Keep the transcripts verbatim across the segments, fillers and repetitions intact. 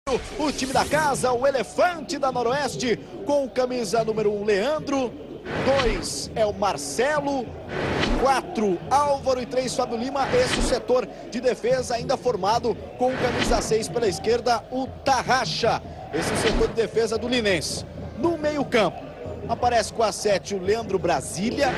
O time da casa, o Elefante da Noroeste, com camisa número um, Leandro. dois é o Marcelo. quatro, Álvaro. E três, Fábio Lima. Esse é o setor de defesa, ainda formado com camisa seis pela esquerda, o Tarraxa. Esse é o setor de defesa do Linense. No meio campo, aparece com a sete o Leandro Brasília.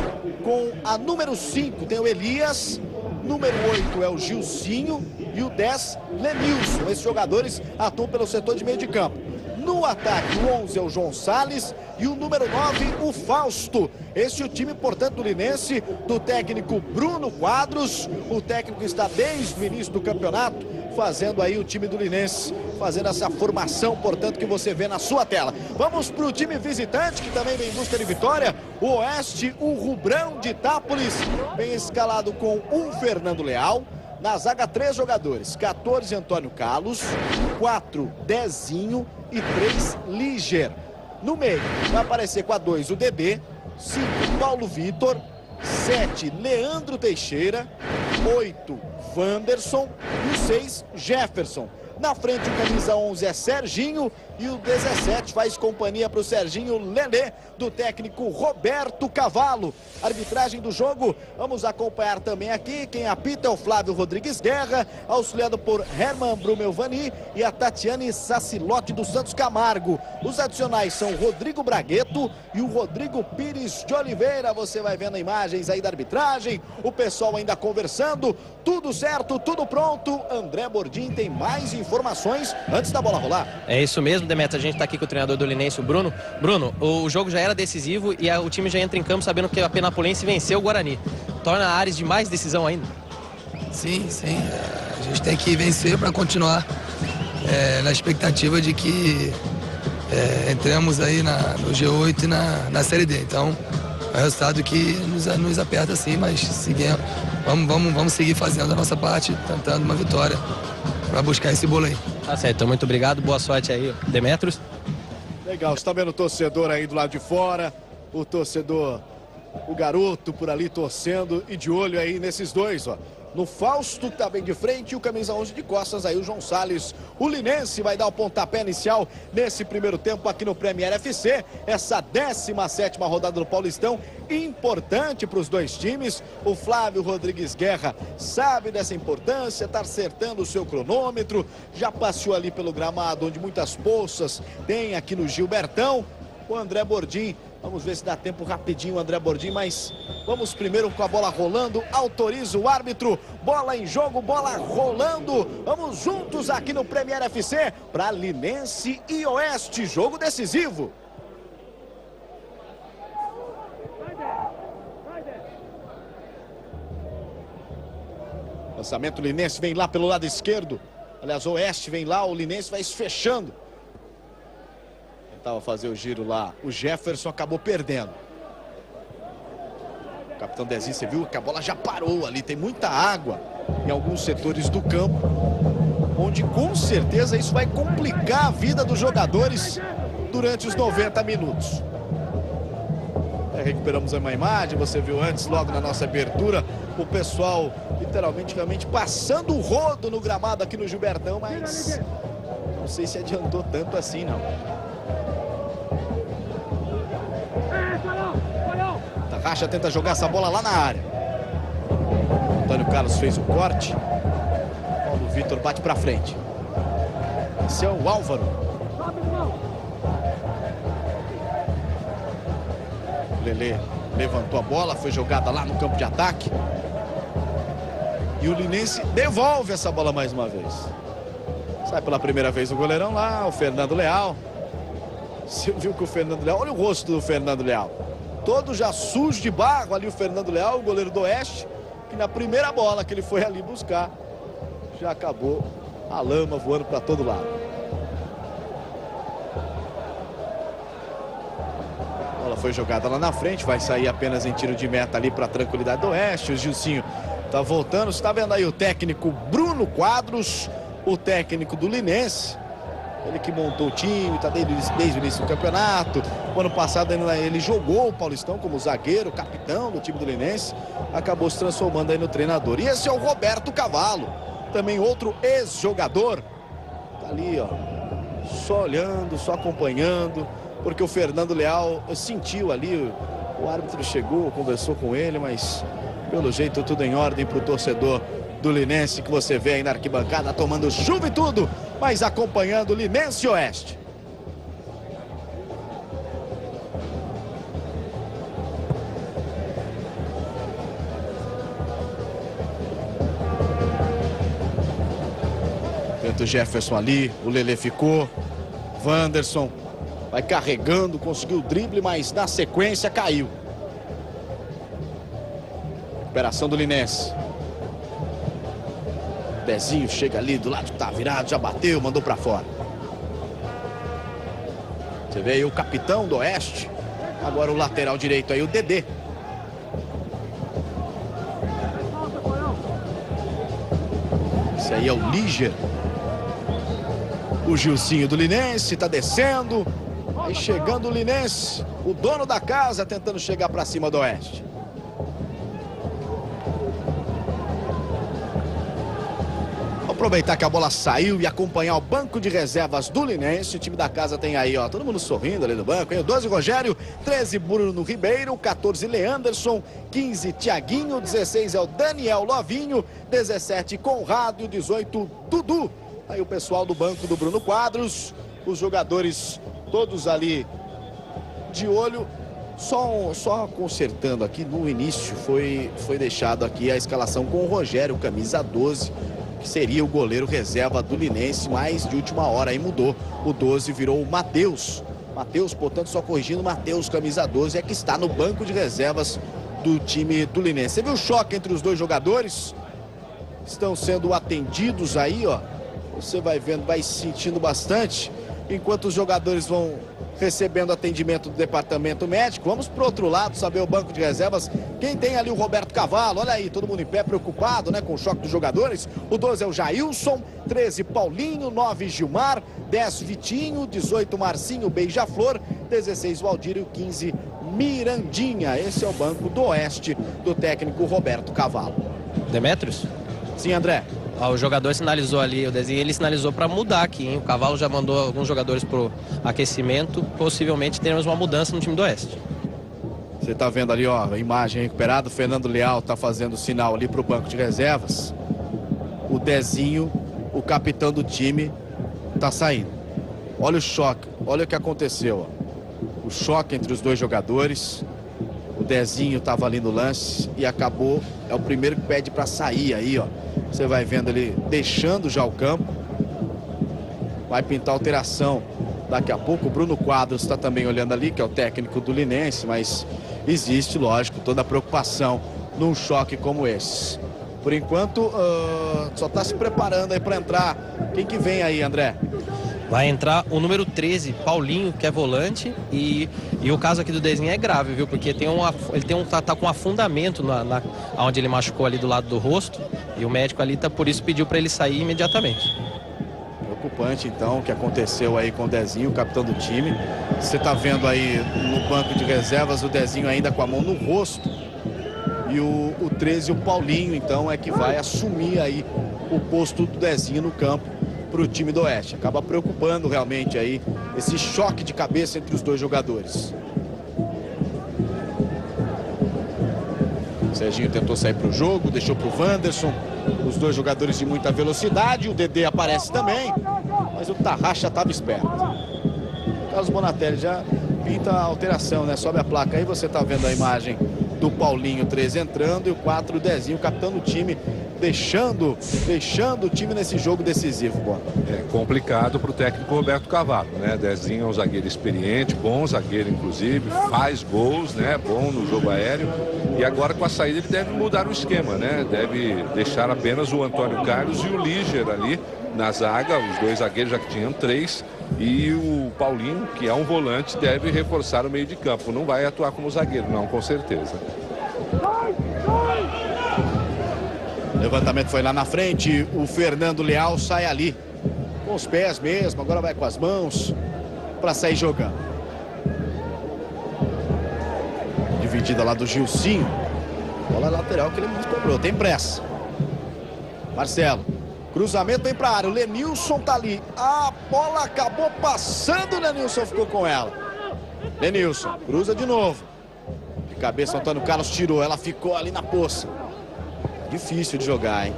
Com a número cinco tem o Elias. Número oito é o Gilcinho. E o dez, Lenilson. Esses jogadores atuam pelo setor de meio de campo. No ataque, o onze é o João Salles. E o número nove, o Fausto. Esse é o time, portanto, do Linense, do técnico Bruno Quadros. O técnico está desde o início do campeonato fazendo aí o time do Linense, fazendo essa formação, portanto, que você vê na sua tela. Vamos para o time visitante, que também vem em busca de vitória. O Oeste, o Rubrão de Itápolis, vem escalado com um Fernando Leal. Na zaga, três jogadores: quatorze, Antônio Carlos, quatro, Dezinho e três, Liger. No meio, vai aparecer com a dois o Dedê, cinco, Paulo Vitor, sete, Leandro Teixeira, oito, Wanderson e o seis, Jefferson. Na frente, o camisa onze é Serginho e o dezessete faz companhia para o Serginho, Lelê, do técnico Roberto Cavalo. Arbitragem do jogo, vamos acompanhar também aqui. Quem apita é o Flávio Rodrigues Guerra, auxiliado por Herman Brumelvani e a Tatiane Sacilotti dos Santos Camargo. Os adicionais são o Rodrigo Bragueto e o Rodrigo Pires de Oliveira. Você vai vendo imagens aí da arbitragem, o pessoal ainda conversando. Tudo certo, tudo pronto. André Bordim tem mais informações antes da bola rolar. É isso mesmo, Demetrio. A gente está aqui com o treinador do Linense, o Bruno. Bruno, o jogo já era decisivo e a, o time já entra em campo sabendo que a Penapolense venceu o Guarani. Torna a Ares de mais decisão ainda? Sim, sim. A gente tem que vencer para continuar é, na expectativa de que é, entremos aí na, no G oito e na, na Série D. Então, é um resultado que nos, nos aperta sim, mas seguimos, vamos, vamos, vamos seguir fazendo a nossa parte, tentando uma vitória para buscar esse bolo aí. Tá certo, então muito obrigado, boa sorte aí, Demetrios. Legal, está vendo o torcedor aí do lado de fora, o torcedor, o garoto por ali torcendo e de olho aí nesses dois, ó. No Fausto, que tá bem de frente, e o camisa onze de costas, aí o João Salles. O Linense vai dar o pontapé inicial nesse primeiro tempo aqui no Premier F C. Essa décima sétima rodada do Paulistão, importante para os dois times. O Flávio Rodrigues Guerra sabe dessa importância, tá acertando o seu cronômetro. Já passeou ali pelo gramado, onde muitas poças tem aqui no Gilbertão. O André Bordim, vamos ver se dá tempo rapidinho, o André Bordim, mas vamos primeiro com a bola rolando. Autoriza o árbitro, bola em jogo, bola rolando. Vamos juntos aqui no Premier F C para Linense e Oeste, jogo decisivo. Lançamento Linense, vem lá pelo lado esquerdo. Aliás, o Oeste vem lá, o Linense vai se fechando. Tentava fazer o giro lá, o Jefferson acabou perdendo. O capitão Dezinho, você viu que a bola já parou ali, tem muita água em alguns setores do campo, onde com certeza isso vai complicar a vida dos jogadores durante os noventa minutos. É, recuperamos uma imagem, você viu antes, logo na nossa abertura, o pessoal literalmente realmente passando o rodo no gramado aqui no Gilbertão, mas não sei se adiantou tanto assim não. Tarraxa tenta jogar essa bola lá na área. Antônio Carlos fez o corte. Paulo Vitor bate pra frente. Esse é o Álvaro. Lelê levantou a bola, foi jogada lá no campo de ataque. E o Linense devolve essa bola mais uma vez. Sai pela primeira vez o goleirão lá, o Fernando Leal. Você viu que o Fernando Leal, olha o rosto do Fernando Leal. Todo já sujo de barro ali o Fernando Leal, o goleiro do Oeste, que na primeira bola que ele foi ali buscar, já acabou a lama voando para todo lado. A bola foi jogada lá na frente, vai sair apenas em tiro de meta ali para a tranquilidade do Oeste. O Gilcinho tá voltando, você está vendo aí o técnico Bruno Quadros, o técnico do Linense. Ele que montou o time, está desde, desde o início do campeonato. O ano passado ele jogou o Paulistão como zagueiro, capitão do time do Linense. Acabou se transformando aí no treinador. E esse é o Roberto Cavalo, também outro ex-jogador. Está ali, ó, só olhando, só acompanhando, porque o Fernando Leal sentiu ali, o árbitro chegou, conversou com ele, mas pelo jeito tudo em ordem para o torcedor do Linense, que você vê aí na arquibancada tomando chuva e tudo, mas acompanhando o Linense Oeste. Tenta o Jefferson ali, o Lelê ficou, Wanderson vai carregando, conseguiu o drible, mas na sequência caiu. Recuperação do Linense. Dezinho chega ali do lado que tá virado, já bateu, mandou pra fora. Você vê aí o capitão do Oeste. Agora o lateral direito aí, o Dedê. Esse aí é o Líger. O Gilcinho do Linense tá descendo. Aí chegando o Linense, o dono da casa tentando chegar pra cima do Oeste. Aproveitar que a bola saiu e acompanhar o banco de reservas do Linense. O time da casa tem aí, ó, todo mundo sorrindo ali no banco, hein? doze Rogério, treze Bruno Ribeiro, quatorze Leanderson, quinze Tiaguinho, dezesseis é o Daniel Lovinho, dezessete Conrado e dezoito Dudu. Aí o pessoal do banco do Bruno Quadros, os jogadores todos ali de olho. Só, só consertando aqui, no início foi, foi deixado aqui a escalação com o Rogério, camisa doze, que seria o goleiro reserva do Linense, mas de última hora aí mudou. O doze virou o Matheus. Matheus, portanto, só corrigindo, Matheus, camisa doze, é que está no banco de reservas do time do Linense. Você viu o choque entre os dois jogadores? Estão sendo atendidos aí, ó. Você vai vendo, vai sentindo bastante, enquanto os jogadores vão recebendo atendimento do departamento médico. Vamos para o outro lado, saber o banco de reservas. Quem tem ali o Roberto Cavalo, olha aí, todo mundo em pé, preocupado, né, com o choque dos jogadores. O doze é o Jailson, treze Paulinho, nove Gilmar, dez Vitinho, dezoito Marcinho Beija-Flor, dezesseis Valdir, quinze Mirandinha. Esse é o banco do Oeste do técnico Roberto Cavalo. Demetrios? Sim, André. Ah, o jogador sinalizou ali, o desenho, ele sinalizou para mudar aqui, hein? O Cavalo já mandou alguns jogadores pro aquecimento. Possivelmente teremos uma mudança no time do Oeste. Você tá vendo ali, ó, a imagem recuperada. O Fernando Leal tá fazendo sinal ali pro banco de reservas. O Dezinho, o capitão do time, tá saindo. Olha o choque, olha o que aconteceu, ó. O choque entre os dois jogadores. O Dezinho tava ali no lance e acabou, é o primeiro que pede para sair aí, ó. Você vai vendo ele deixando já o campo. Vai pintar alteração daqui a pouco. O Bruno Quadros está também olhando ali, que é o técnico do Linense, mas existe, lógico, toda a preocupação num choque como esse. Por enquanto, uh, só está se preparando aí para entrar. Quem que vem aí, André? Vai entrar o número treze, Paulinho, que é volante, e, e o caso aqui do Dezinho é grave, viu? Porque tem um, ele tem um, tá, tá com um afundamento na, na, onde ele machucou ali do lado do rosto, e o médico ali, tá, por isso pediu para ele sair imediatamente. Preocupante, então, o que aconteceu aí com o Dezinho, o capitão do time. Você tá vendo aí no banco de reservas o Dezinho ainda com a mão no rosto, e o, o treze, o Paulinho, então, é que vai assumir aí o posto do Dezinho no campo para o time do Oeste. Acaba preocupando realmente aí esse choque de cabeça entre os dois jogadores. O Serginho tentou sair para o jogo, deixou para o Wanderson. Os dois jogadores de muita velocidade. O Dedê aparece também, mas o Tarraxa estava esperto. O Carlos Bonatelli já pinta a alteração, né? Sobe a placa aí, você está vendo a imagem do Paulinho, treze entrando, e o quatro, o Dezinho, capitão do time, deixando, deixando o time nesse jogo decisivo. Bom. É complicado para o técnico Roberto Cavalo, né? Dezinho é um zagueiro experiente, bom zagueiro inclusive, faz gols, né? Bom no jogo aéreo. E agora com a saída ele deve mudar o esquema, né? Deve deixar apenas o Antônio Carlos e o Líger ali na zaga, os dois zagueiros já que tinham três. E o Paulinho, que é um volante, deve reforçar o meio de campo. Não vai atuar como zagueiro, não, com certeza. O levantamento foi lá na frente. O Fernando Leal sai ali com os pés mesmo, agora vai com as mãos para sair jogando. Dividida lá do Gilcinho. Bola lateral que ele nos cobrou, tem pressa. Marcelo Cruzamento vem para a área, o Lenilson tá ali. A bola acabou passando, o Lenilson ficou com ela. Lenilson, cruza de novo. De cabeça, Antônio Carlos tirou, ela ficou ali na poça. Difícil de jogar, hein?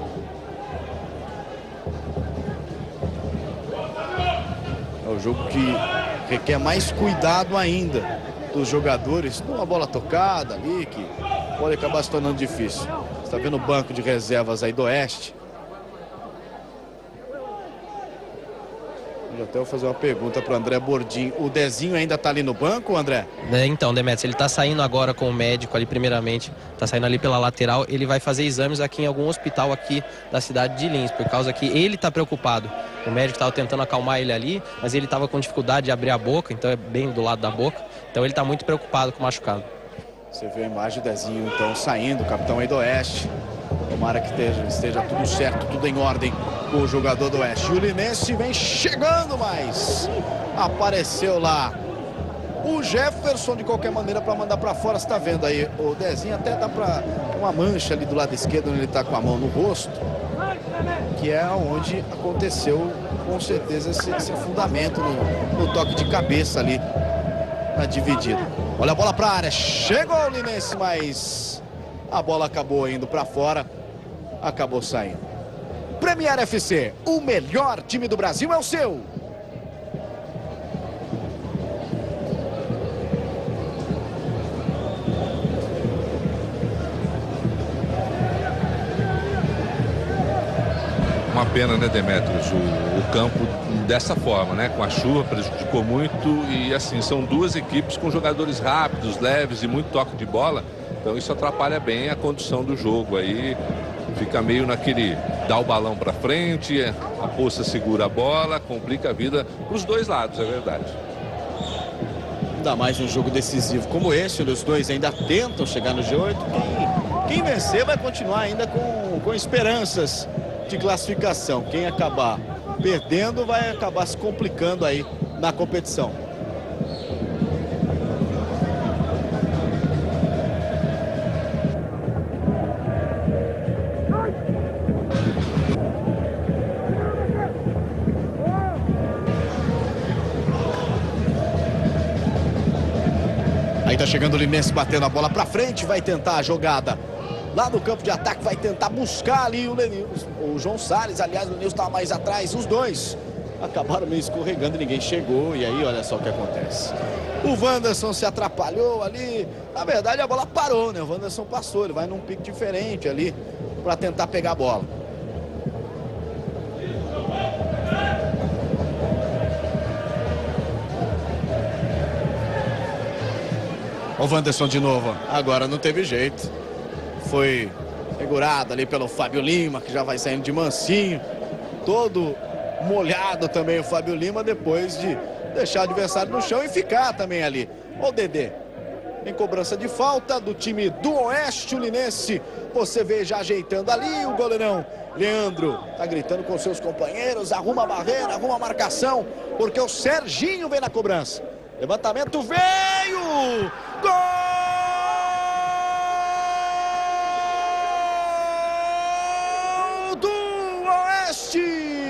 É um jogo que requer mais cuidado ainda dos jogadores. Uma bola tocada ali que pode acabar se tornando difícil. Você está vendo o banco de reservas aí do Oeste. Eu até vou fazer uma pergunta para o André Bordim. O Dezinho ainda está ali no banco, André? É, então, Demetrios, ele está saindo agora com o médico ali primeiramente, está saindo ali pela lateral, ele vai fazer exames aqui em algum hospital aqui da cidade de Lins, por causa que ele está preocupado. O médico estava tentando acalmar ele ali, mas ele estava com dificuldade de abrir a boca, então é bem do lado da boca, então ele está muito preocupado com o machucado. Você vê a imagem do Dezinho então saindo, o capitão aí do Oeste. Tomara que esteja, esteja tudo certo, tudo em ordem com o jogador do Oeste. E o Linense vem chegando, mas apareceu lá o Jefferson de qualquer maneira para mandar para fora. Você está vendo aí o Dezinho, até dá para uma mancha ali do lado esquerdo, onde ele está com a mão no rosto, que é onde aconteceu com certeza esse, esse afundamento no, no toque de cabeça ali na dividida. Olha a bola para a área, chegou o Linense, mas a bola acabou indo para fora, acabou saindo. Premier F C, o melhor time do Brasil é o seu. Uma pena, né, Demetrios, o, o campo dessa forma, né, com a chuva prejudicou muito e assim, são duas equipes com jogadores rápidos, leves e muito toque de bola, então isso atrapalha bem a condução do jogo aí, fica meio naquele, dá o balão para frente, a poça segura a bola, complica a vida para os dois lados, é verdade. Ainda mais um jogo decisivo como esse, onde os dois ainda tentam chegar no G oito, quem, quem vencer vai continuar ainda com, com esperanças de classificação. Quem acabar perdendo vai acabar se complicando aí na competição. Aí tá chegando o Linense batendo a bola pra frente, vai tentar a jogada lá no campo de ataque, vai tentar buscar ali o Lenilson, o João Salles, aliás, o Lenilson estava mais atrás, os dois acabaram meio escorregando e ninguém chegou, e aí olha só o que acontece. O Wanderson se atrapalhou ali, na verdade a bola parou, né? O Wanderson passou, ele vai num pique diferente ali para tentar pegar a bola. O Wanderson de novo, agora não teve jeito. Foi segurado ali pelo Fábio Lima, que já vai saindo de mansinho. Todo molhado também o Fábio Lima, depois de deixar o adversário no chão e ficar também ali. Ó o Dedê, em cobrança de falta do time do Oeste, o Linense. Você vê já ajeitando ali o goleirão Leandro. Tá gritando com seus companheiros, arruma a barreira, arruma a marcação, porque o Serginho vem na cobrança. Levantamento veio! Gol do Oeste!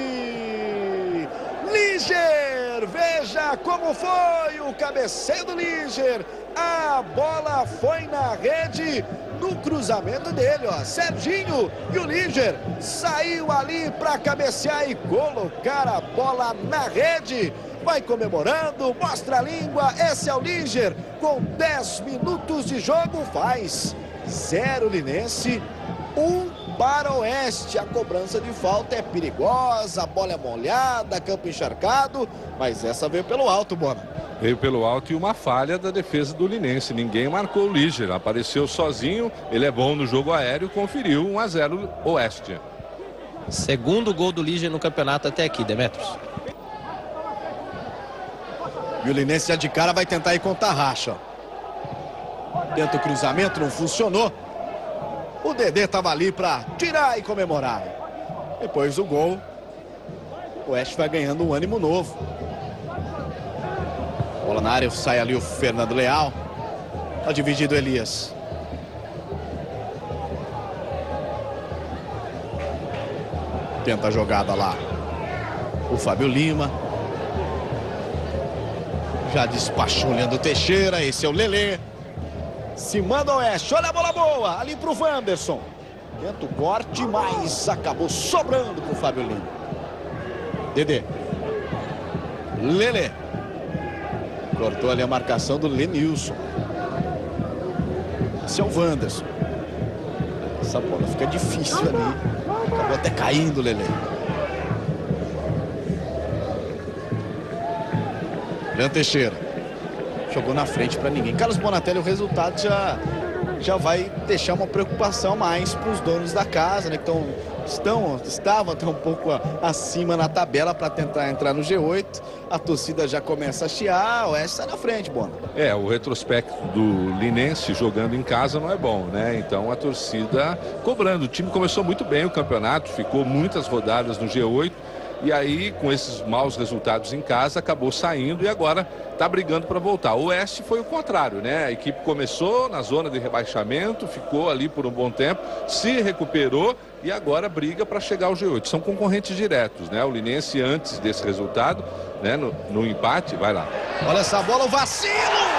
Líger, veja como foi o cabeceio do Líger. A bola foi na rede no cruzamento dele, ó. Serginho e o Líger saiu ali para cabecear e colocar a bola na rede. Vai comemorando, mostra a língua, esse é o Líger, com dez minutos de jogo, faz zero Linense, um para o Oeste. A cobrança de falta é perigosa, a bola é molhada, campo encharcado, mas essa veio pelo alto, Bona. Veio pelo alto e uma falha da defesa do Linense, ninguém marcou o Líger, apareceu sozinho, ele é bom no jogo aéreo, conferiu um a zero Oeste. Segundo gol do Líger no campeonato até aqui, Demetrios. E o Linense já de cara vai tentar ir com o Tarraxa. Tenta o cruzamento, não funcionou. O Dedê estava ali para tirar e comemorar. Depois do gol, o Oeste vai ganhando um ânimo novo. Bola na área, sai ali o Fernando Leal. Tá dividido o Elias. Tenta a jogada lá o Fábio Lima. Já despachou o Leandro Teixeira. Esse é o Lelê. Se manda o Oeste. Olha a bola boa ali pro Wanderson. Tenta o corte, mas acabou sobrando pro Fábio Lima. Dedê. Lelê. Cortou ali a marcação do Lenilson. Esse é o Wanderson. Essa bola fica difícil ali. Acabou até caindo, Lelê. Leandro Teixeira. Jogou na frente para ninguém. Carlos Bonatelli, o resultado já, já vai deixar uma preocupação mais para os donos da casa, né? Que tão, estão, estavam até um pouco acima na tabela para tentar entrar no G oito. A torcida já começa a chiar. O Oeste sai na frente, Bona. É, o retrospecto do Linense jogando em casa não é bom, né? Então a torcida cobrando. O time começou muito bem o campeonato, ficou muitas rodadas no G oito. E aí, com esses maus resultados em casa, acabou saindo e agora está brigando para voltar. O Oeste foi o contrário, né? A equipe começou na zona de rebaixamento, ficou ali por um bom tempo, se recuperou e agora briga para chegar ao G oito. São concorrentes diretos, né? O Linense, antes desse resultado, né? No, no empate, vai lá. Olha essa bola, o vacilo!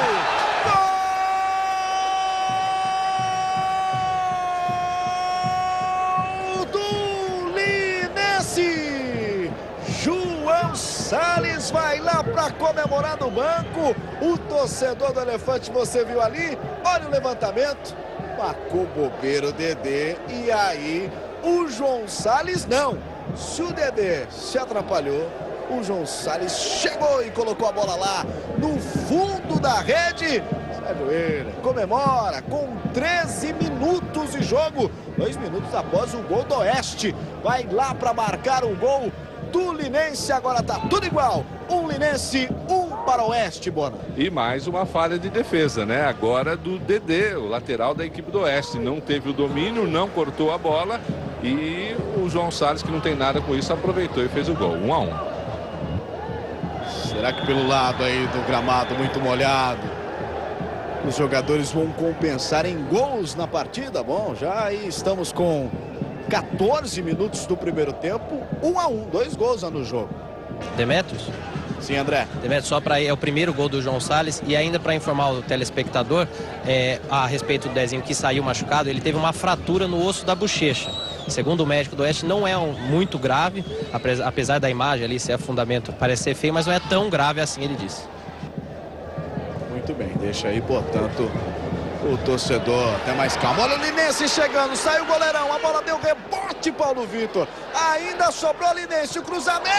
Gol do Linense! João Salles vai lá para comemorar no banco. O torcedor do Elefante, você viu ali? Olha o levantamento. Marcou bobeiro o Dedê. E aí, o João Salles não. Se o Dedê se atrapalhou, o João Salles chegou e colocou a bola lá no fundo da rede. Sérgio Eira comemora com treze minutos de jogo. Dois minutos após o gol do Oeste. Vai lá para marcar o gol do Linense. Agora tá tudo igual. Um Linense, um para o Oeste, Bona. E mais uma falha de defesa, né? Agora do Dedê, o lateral da equipe do Oeste. Não teve o domínio, não cortou a bola. E o João Salles, que não tem nada com isso, aproveitou e fez o gol. Um a um. Será que pelo lado aí do gramado muito molhado, os jogadores vão compensar em gols na partida? Bom, já aí estamos com quatorze minutos do primeiro tempo, um a um, dois gols no jogo. Demetrios? Sim, André. Demetrios, só para é o primeiro gol do João Salles e ainda para informar o telespectador é, a respeito do Dezinho que saiu machucado, ele teve uma fratura no osso da bochecha. Segundo o médico do Oeste, não é um, muito grave, apesar da imagem ali ser fundamento, parece ser feio, mas não é tão grave assim, ele disse. Muito bem, deixa aí, portanto, o torcedor até mais calmo. Olha o Linense chegando, saiu o goleirão, a bola deu rebote, Paulo Vitor. Ainda sobrou o Linense, o cruzamento!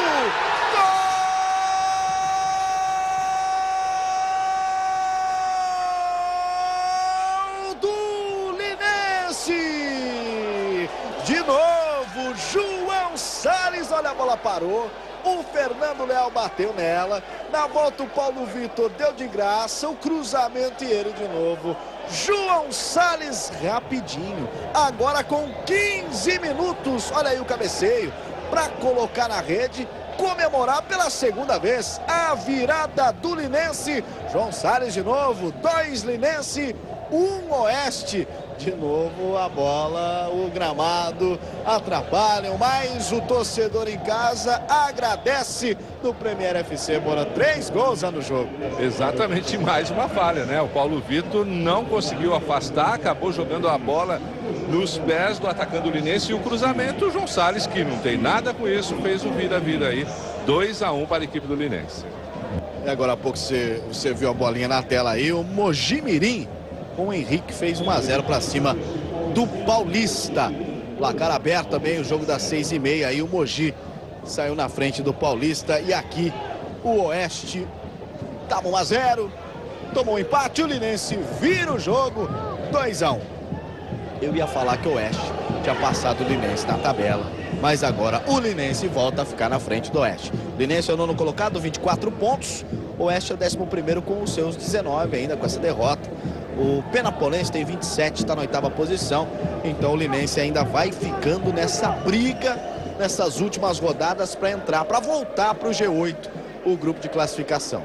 Gol do Linense! De novo, João Salles, olha a bola parou. O Fernando Leal bateu nela. Na volta o Paulo Vitor deu de graça. O cruzamento e ele de novo. João Salles rapidinho. Agora com quinze minutos. Olha aí o cabeceio. Para colocar na rede. Comemorar pela segunda vez a virada do Linense. João Salles de novo. Dois Linense, um Oeste. De novo a bola, o gramado atrapalham, mas o torcedor em casa agradece do Premier F C, Bora. Três gols no jogo. Exatamente, mais uma falha, né? O Paulo Vitor não conseguiu afastar, acabou jogando a bola nos pés do atacante do Linense e o cruzamento, o João Salles, que não tem nada com isso, fez o vira-vira aí. dois a um para a equipe do Linense. E agora há pouco você, você viu a bolinha na tela aí, o Mojimirim. O Henrique fez um a zero para cima do Paulista. Placar aberto também, o jogo das seis e meia. Aí o Mogi saiu na frente do Paulista. E aqui o Oeste estava um a zero. Tomou um empate. O Linense vira o jogo dois a um. Eu ia falar que o Oeste tinha passado o Linense na tabela. Mas agora o Linense volta a ficar na frente do Oeste. O Linense é o nono colocado, vinte e quatro pontos. O Oeste é o décimo primeiro com os seus dezenove ainda, com essa derrota. O Penapolense tem vinte e sete, está na oitava posição. Então o Linense ainda vai ficando nessa briga, nessas últimas rodadas para entrar, para voltar para o G oito, o grupo de classificação.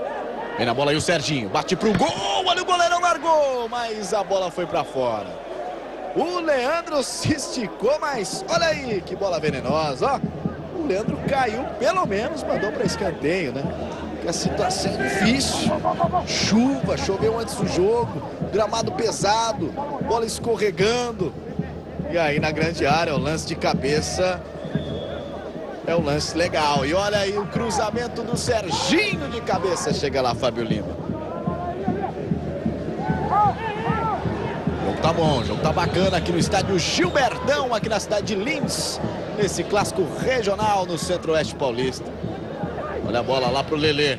Vem na bola aí o Serginho, bate pro gol, olha o goleirão largou, mas a bola foi para fora. O Leandro se esticou, mas olha aí que bola venenosa, ó. O Leandro caiu, pelo menos mandou para escanteio, né? Que a situação é difícil. Chuva, choveu antes do jogo, gramado pesado, bola escorregando. E aí na grande área, o lance de cabeça é um lance legal. E olha aí o cruzamento do Serginho de cabeça. Chega lá, Fábio Lima. O jogo tá bom, o jogo tá bacana aqui no estádio Gilbertão, aqui na cidade de Lins. Nesse clássico regional no Centro-Oeste Paulista. Olha a bola lá pro Lelê.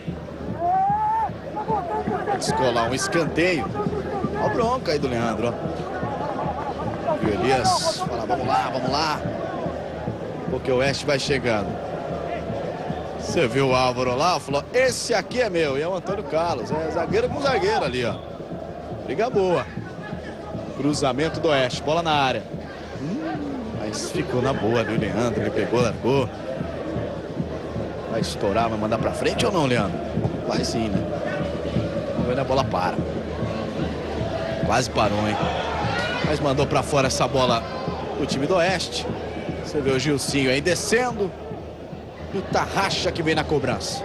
Vai descolar um escanteio. Olha a bronca aí do Leandro, ó. E o Elias fala, vamos lá, vamos lá. Porque o Oeste vai chegando. Você viu o Álvaro lá, falou, esse aqui é meu. E é o Antônio Carlos, é zagueiro com zagueiro ali, ó. Briga boa. Cruzamento do Oeste, bola na área. Hum, mas ficou na boa ali o Leandro, ele pegou, largou. Vai estourar, vai mandar pra frente ou não, Leandro? Vai sim, né? A bola para. Quase parou, hein? Mas mandou pra fora essa bola o time do Oeste. Você vê o Gilcinho aí descendo. E o Tarraxa que vem na cobrança.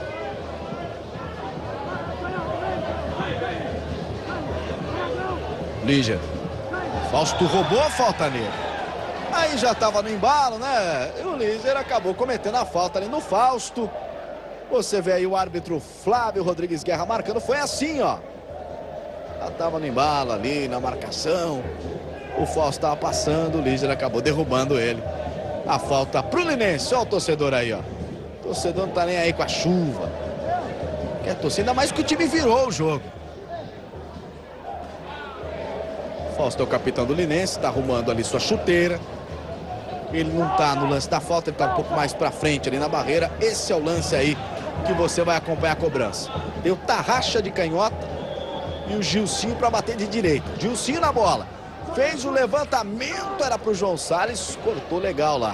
Lígia. Fausto roubou a falta nele. Aí já estava no embalo, né? E o Líger acabou cometendo a falta ali no Fausto. Você vê aí o árbitro Flávio Rodrigues Guerra marcando. Foi assim, ó. Já estava no embalo ali, na marcação. O Fausto estava passando, o Líger acabou derrubando ele. A falta pro Linense. Olha o torcedor aí, ó. O torcedor não tá nem aí com a chuva. Quer torcer, ainda mais que o time virou o jogo. Fausto é o capitão do Linense, tá arrumando ali sua chuteira. Ele não tá no lance da falta, ele tá um pouco mais pra frente ali na barreira. Esse é o lance aí que você vai acompanhar a cobrança. Tem o Tarraxa de canhota e o Gilcinho pra bater de direita. Gilcinho na bola. Fez o levantamento, era pro João Salles, cortou legal lá.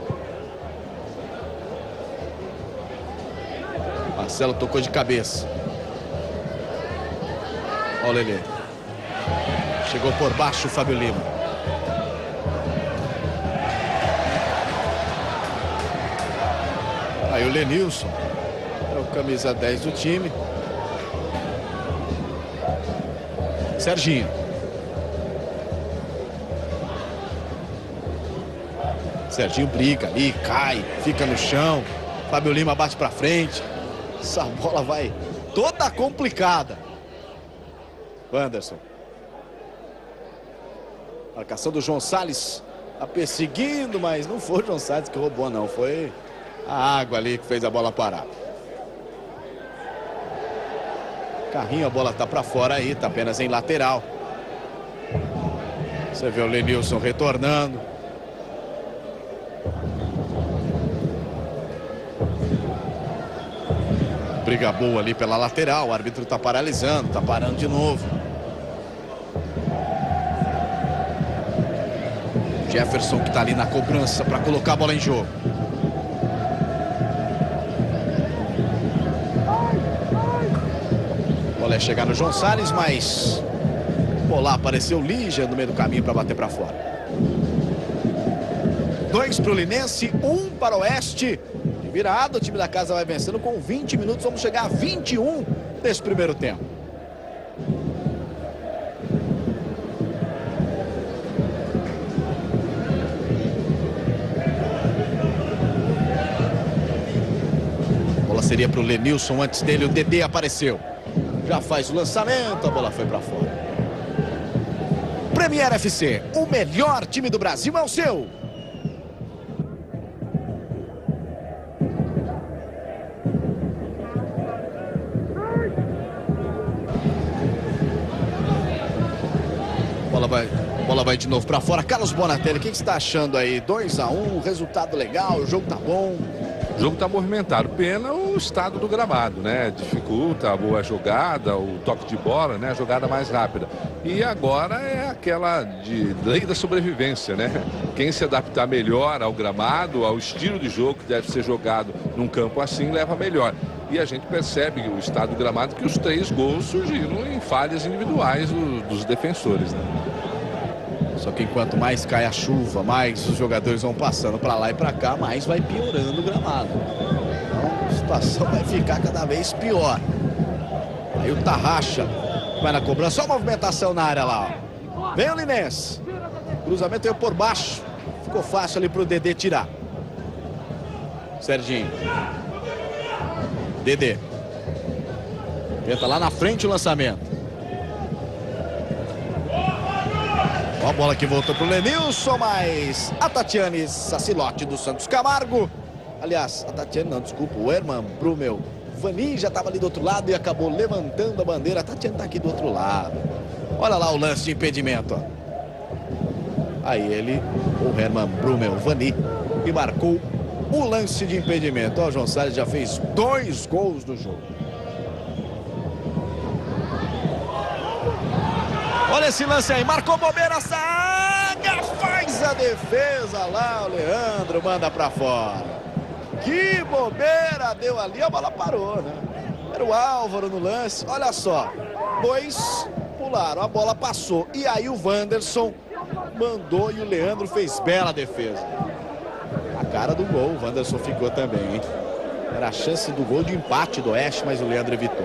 Marcelo tocou de cabeça. Olha o Lelê. Chegou por baixo o Fábio Lima. Aí o Lenilson. É o camisa dez do time. Serginho. Serginho briga ali, cai, fica no chão. Fábio Lima bate pra frente. Essa bola vai toda complicada. Wanderson. Marcação do João Salles. Tá perseguindo, mas não foi o João Salles que roubou, não. Foi a água ali que fez a bola parar. Carrinho, a bola tá pra fora aí, tá apenas em lateral. Você vê o Lenilson retornando. Briga boa ali pela lateral. O árbitro tá paralisando, tá parando de novo. Jefferson que tá ali na cobrança para colocar a bola em jogo. A bola é chegar no João Salles, mas por lá apareceu o Lígia no meio do caminho para bater para fora. Dois para o Linense, um para o Oeste. De virada, o time da casa vai vencendo com vinte minutos. Vamos chegar a vinte e um desse primeiro tempo. Seria para o Lenilson, antes dele o Dedê apareceu. Já faz o lançamento, a bola foi para fora. Premier F C, o melhor time do Brasil é o seu. Bola vai, bola vai de novo para fora. Carlos Bonatelli, o que, que você está achando aí? dois a um, resultado legal, o jogo tá bom. O jogo está movimentado. Pena o estado do gramado, né? Dificulta a boa jogada, o toque de bola, né? A jogada mais rápida. E agora é aquela de lei da sobrevivência, né? Quem se adaptar melhor ao gramado, ao estilo de jogo que deve ser jogado num campo assim, leva melhor. E a gente percebe o estado do gramado que os três gols surgiram em falhas individuais do, dos defensores, né? Só que enquanto mais cai a chuva, mais os jogadores vão passando para lá e para cá, mais vai piorando o gramado. Então a situação vai ficar cada vez pior. Aí o Tarraxa vai na cobrança, só a movimentação na área lá, ó. Vem o Linense. Cruzamento veio por baixo. Ficou fácil ali pro Dedê tirar. Serginho. Dedê. Tenta lá na frente o lançamento. Ó a bola que voltou pro Lenilson, mas a Tatiane Sacilotti do Santos Camargo. Aliás, a Tatiane não, desculpa, o Herman Brumel. Vani já estava ali do outro lado e acabou levantando a bandeira. A Tatiane tá aqui do outro lado. Olha lá o lance de impedimento, ó. Aí ele, o Herman Brumel Vani, que marcou o lance de impedimento. Ó, o João Salles já fez dois gols no jogo. Olha esse lance aí, marcou bobeira, a zaga faz a defesa lá, o Leandro manda pra fora. Que bobeira deu ali, a bola parou, né? Era o Álvaro no lance, olha só. Dois pularam, a bola passou. E aí o Wanderson mandou e o Leandro fez bela defesa. A cara do gol, o Wanderson ficou também, hein? Era a chance do gol de empate do Oeste, mas o Leandro evitou.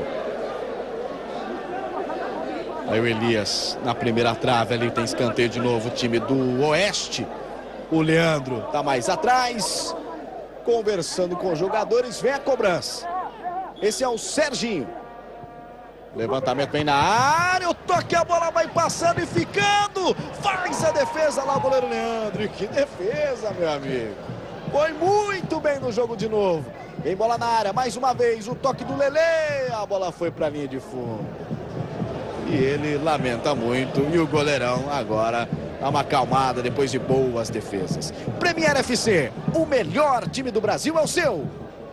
Aí o Elias na primeira trave ali, tem escanteio de novo, o time do Oeste. O Leandro tá mais atrás, conversando com os jogadores, vem a cobrança. Esse é o Serginho. Levantamento vem na área, o toque, a bola vai passando e ficando. Faz a defesa lá o goleiro Leandro. E que defesa, meu amigo. Foi muito bem no jogo de novo. Vem bola na área, mais uma vez, o toque do Lelê. A bola foi pra linha de fundo. E ele lamenta muito. E o goleirão agora dá uma acalmada depois de boas defesas. Premier F C, o melhor time do Brasil é o seu.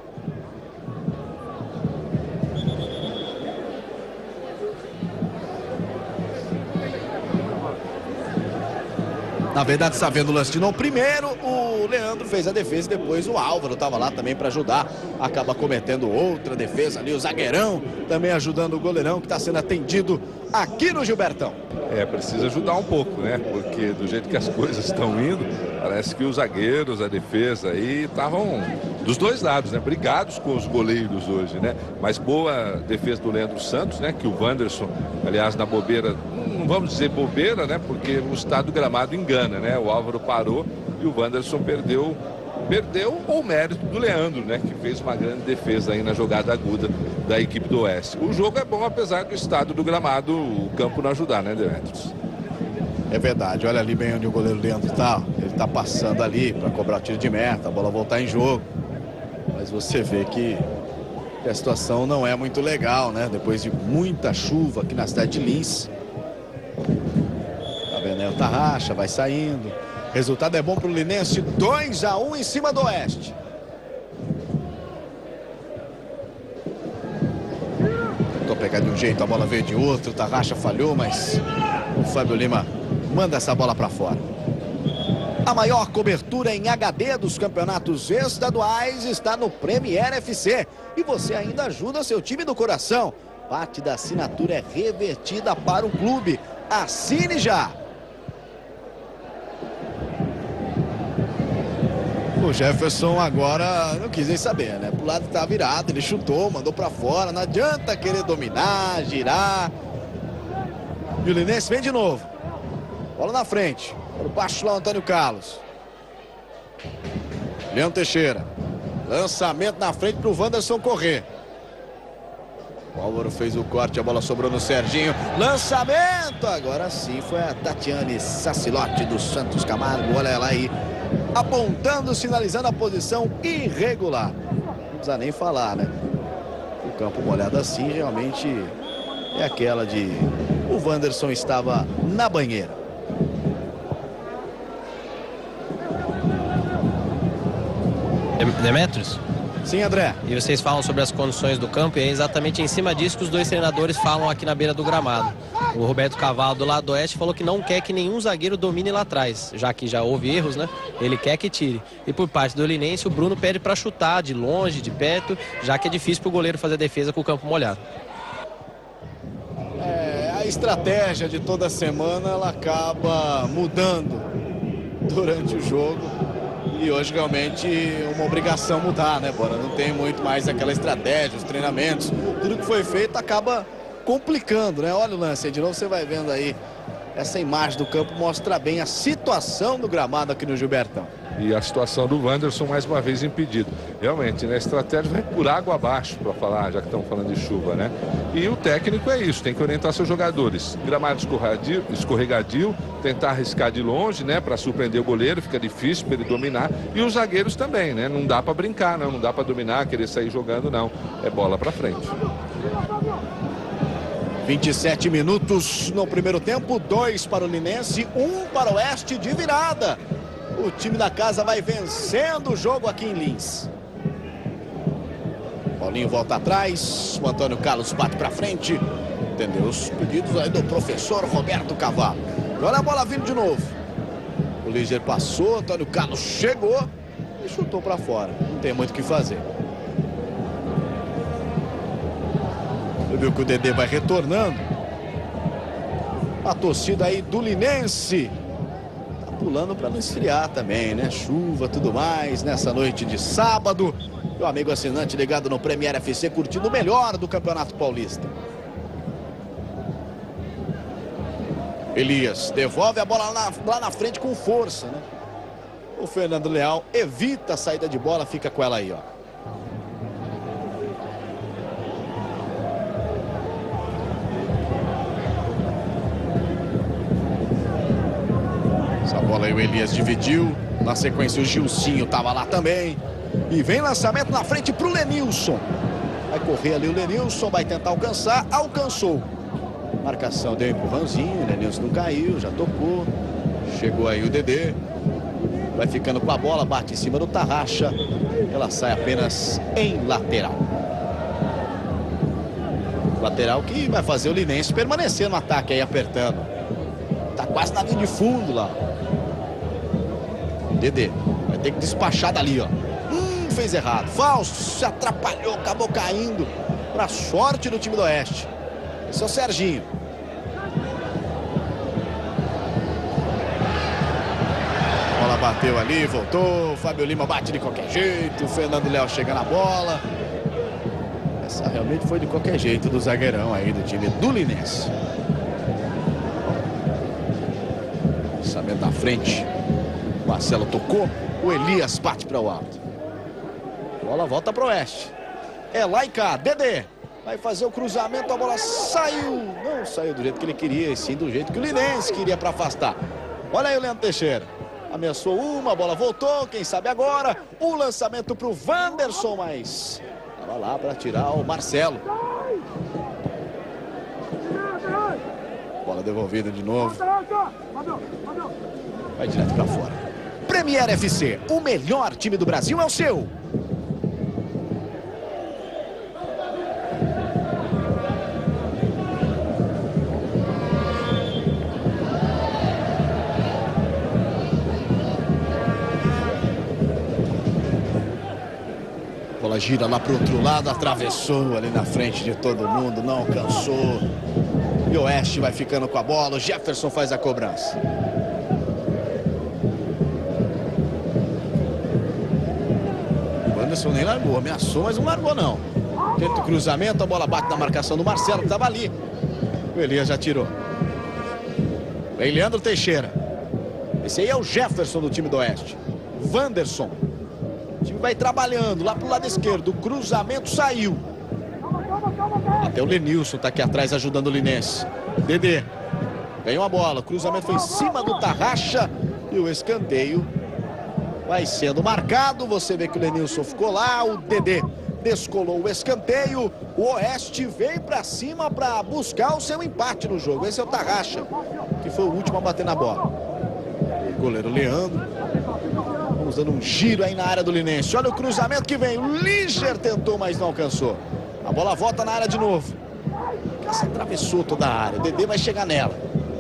Na verdade, está vendo o lance de novo. Primeiro, o Leandro fez a defesa e depois o Álvaro estava lá também para ajudar. Acaba cometendo outra defesa ali. O zagueirão também ajudando o goleirão que está sendo atendido aqui no Gilbertão. É, precisa ajudar um pouco, né? Porque do jeito que as coisas estão indo, parece que os zagueiros, a defesa aí estavam dos dois lados, né? Brigados com os goleiros hoje, né? Mas boa defesa do Leandro Santos, né? Que o Wanderson, aliás, na bobeira, não vamos dizer bobeira, né? Porque o estado do gramado engana, né? O Álvaro parou e o Wanderson perdeu, perdeu o mérito do Leandro, né? Que fez uma grande defesa aí na jogada aguda da equipe do Oeste. O jogo é bom, apesar do estado do gramado, o campo não ajudar, né, Demetrios? É verdade, olha ali bem onde o goleiro Leandro tá. Ele tá passando ali para cobrar o tiro de meta, a bola voltar em jogo. Mas você vê que a situação não é muito legal, né? Depois de muita chuva aqui na cidade de Lins. Tá vendo aí o Tarraxa, vai saindo. Resultado é bom pro Linense, dois a um em cima do Oeste. Tentou pegar de um jeito, a bola veio de outro, o Tarraxa falhou, mas o Fábio Lima manda essa bola para fora. A maior cobertura em H D dos campeonatos estaduais está no Premier F C. E você ainda ajuda seu time do coração. Parte da assinatura é revertida para o clube. Assine já! O Jefferson agora não quis nem saber, né? Pro lado tá virado, ele chutou, mandou pra fora. Não adianta querer dominar, girar. E o Linense vem de novo. Bola na frente. Por baixo lá o Antônio Carlos. Leão Teixeira. Lançamento na frente pro Wanderson correr. O Álvaro fez o corte, a bola sobrou no Serginho. Lançamento! Agora sim foi a Tatiane Sacilotti do Santos Camargo. Olha ela aí. Apontando, sinalizando a posição irregular. Não precisa nem falar, né? O campo molhado assim realmente é aquela de... O Wanderson estava na banheira. Demetrios? Sim, André. E vocês falam sobre as condições do campo e é exatamente em cima disso que os dois treinadores falam aqui na beira do gramado. O Roberto Cavalo do lado oeste falou que não quer que nenhum zagueiro domine lá atrás, já que já houve erros, né? Ele quer que tire. E por parte do Linense, o Bruno pede para chutar de longe, de perto, já que é difícil para o goleiro fazer a defesa com o campo molhado. É, estratégia de toda semana, ela acaba mudando durante o jogo. E hoje realmente uma obrigação mudar, né, Bora? Não tem muito mais aquela estratégia, os treinamentos, tudo que foi feito acaba complicando, né? Olha o lance aí, de novo você vai vendo aí. Essa imagem do campo mostra bem a situação do gramado aqui no Gilbertão. E a situação do Wanderson mais uma vez impedido. Realmente, né? A estratégia vai por água abaixo, para falar, já que estamos falando de chuva, né? E o técnico é isso, tem que orientar seus jogadores. Gramado escorregadio, escorregadio tentar arriscar de longe, né? Para surpreender o goleiro, fica difícil para ele dominar. E os zagueiros também, né? Não dá para brincar, não, não dá para dominar, querer sair jogando, não. É bola para frente. vinte e sete minutos no primeiro tempo, dois para o Linense, um para o Oeste de virada. O time da casa vai vencendo o jogo aqui em Lins. Paulinho volta atrás, o Antônio Carlos bate para frente. Entendeu os pedidos aí do professor Roberto Cavalo. Olha a bola vindo de novo. O Liger passou, Antônio Carlos chegou e chutou para fora. Não tem muito o que fazer. Viu que o Dedê vai retornando. A torcida aí do Linense tá pulando para não esfriar também, né? Chuva, tudo mais, nessa noite de sábado. Meu amigo assinante ligado no Premier F C, curtindo o melhor do Campeonato Paulista. Elias devolve a bola lá, lá na frente com força, né? O Fernando Leal evita a saída de bola, fica com ela aí, ó. Essa bola aí o Elias dividiu. Na sequência o Gilcinho estava lá também. E vem lançamento na frente para o Lenilson. Vai correr ali o Lenilson, vai tentar alcançar. Alcançou. Marcação deu um empurrãozinho. O Lenilson não caiu, já tocou. Chegou aí o Dedê. Vai ficando com a bola, bate em cima do Tarraxa. Ela sai apenas em lateral. Lateral que vai fazer o Linense permanecer no ataque aí, apertando. Tá quase na linha de fundo lá. Dedê vai ter que despachar dali, ó. Hum, fez errado. Falso, se atrapalhou, acabou caindo. Pra sorte do time do Oeste. Esse é o Serginho. A bola bateu ali, voltou. O Fábio Lima bate de qualquer jeito. O Fernando Léo chega na bola. Essa realmente foi de qualquer jeito do zagueirão aí do time do Linense. Lançamento na frente. O Marcelo tocou. O Elias bate para o alto. Bola volta para o Oeste. É lá e cá. Dedê vai fazer o cruzamento. A bola saiu. Não saiu do jeito que ele queria, e sim do jeito que o Linense queria para afastar. Olha aí o Leandro Teixeira. Ameaçou uma, a bola voltou. Quem sabe agora o lançamento para o Wanderson, mas estava lá para tirar o Marcelo. Bola devolvida de novo. Vai direto para fora. Premier F C, o melhor time do Brasil é o seu. Bola gira lá para o outro lado, atravessou ali na frente de todo mundo, não alcançou. E o Oeste vai ficando com a bola, o Jefferson faz a cobrança. O Anderson nem largou, ameaçou, mas não largou não. Tenta o cruzamento, a bola bate na marcação do Marcelo, que estava ali. O Elias já tirou. Vem Leandro Teixeira. Esse aí é o Jefferson do time do Oeste. Wanderson. O time vai trabalhando lá pro lado esquerdo. O cruzamento saiu. Até o Lenilson tá aqui atrás ajudando o Linense. Dedê. Ganhou a bola. O cruzamento foi em cima do Tarraxa. E o escanteio vai sendo marcado. Você vê que o Lenilson ficou lá. O Dedê descolou o escanteio. O Oeste veio pra cima para buscar o seu empate no jogo. Esse é o Tarraxa, que foi o último a bater na bola. O goleiro Leandro. Vamos dando um giro aí na área do Linense. Olha o cruzamento que vem. O Liger tentou, mas não alcançou. A bola volta na área de novo. Essa atravessou toda a área. O Dedê vai chegar nela.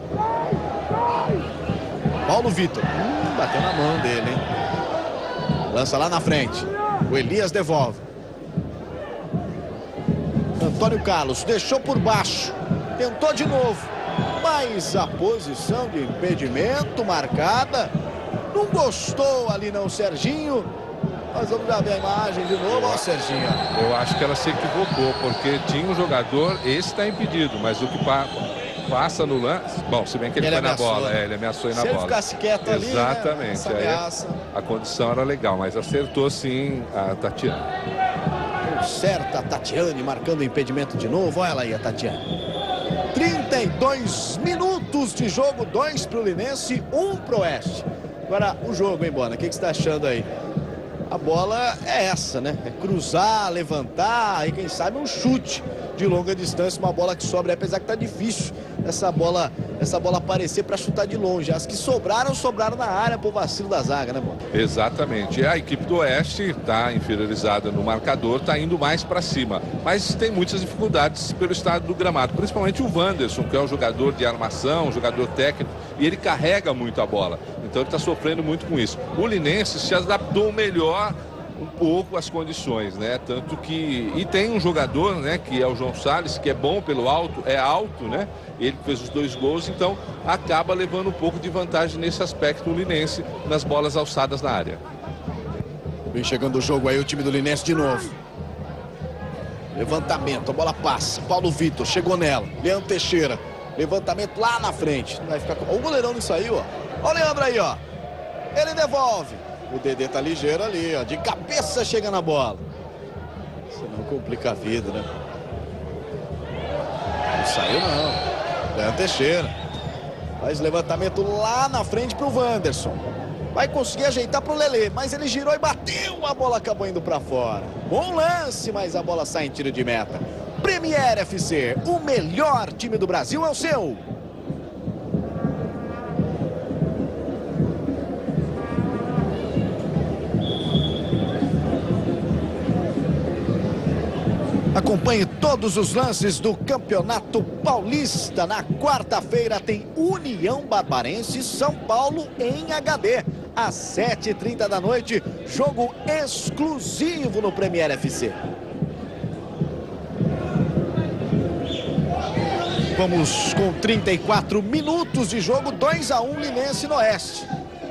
Paulo Vitor. Hum, bateu na mão dele, hein? Lança lá na frente. O Elias devolve. Antônio Carlos deixou por baixo. Tentou de novo. Mas a posição de impedimento marcada. Não gostou ali não, Serginho. Nós vamos já ver a imagem de novo, ó, Serginho. Eu acho que ela se equivocou, porque tinha um jogador, esse está impedido, mas o que pa passa no lance... Bom, se bem que ele, ele foi ameaçou, na bola, é, ele ameaçou ir na se bola. Se ele ficasse quieto ali, exatamente, né, aí a condição era legal, mas acertou sim a Tatiane. Certa, a Tatiane marcando impedimento de novo, olha ela aí a Tatiane. trinta e dois minutos de jogo, dois para o Linense, um para o Oeste. Agora o jogo, hein, Bona? O que, que você está achando aí? A bola é essa, né? É cruzar, levantar e quem sabe um chute de longa distância, uma bola que sobra, apesar que tá difícil essa bola, essa bola aparecer para chutar de longe. As que sobraram, sobraram na área por vacilo da zaga, né, Bona? Exatamente. A equipe do Oeste está inferiorizada no marcador, está indo mais para cima, mas tem muitas dificuldades pelo estado do gramado, principalmente o Wanderson, que é um jogador de armação, um jogador técnico, e ele carrega muito a bola. Então ele está sofrendo muito com isso. O Linense se adaptou melhor um pouco às condições, né? Tanto que... E tem um jogador, né? Que é o João Salles, que é bom pelo alto, é alto, né? Ele fez os dois gols, então acaba levando um pouco de vantagem nesse aspecto o Linense nas bolas alçadas na área. Vem chegando o jogo aí o time do Linense de novo. Levantamento, a bola passa. Paulo Vitor chegou nela. Leandro Teixeira. Levantamento lá na frente. Vai ficar com... O goleirão não saiu, ó. Olha o Leandro aí, ó. Ele devolve. O Dedê tá ligeiro ali, ó. De cabeça chega na bola. Senão complica a vida, né? Não saiu, não. Leandro Teixeira. Faz levantamento lá na frente pro Wanderson. Vai conseguir ajeitar pro Lelê, mas ele girou e bateu. A bola acabou indo pra fora. Bom lance, mas a bola sai em tiro de meta. Premier F C, o melhor time do Brasil é o seu. Acompanhe todos os lances do Campeonato Paulista. Na quarta-feira tem União Barbarense São Paulo em H D. Às sete e trinta da noite, jogo exclusivo no Premier F C. Vamos com trinta e quatro minutos de jogo, dois a um Linense no Oeste.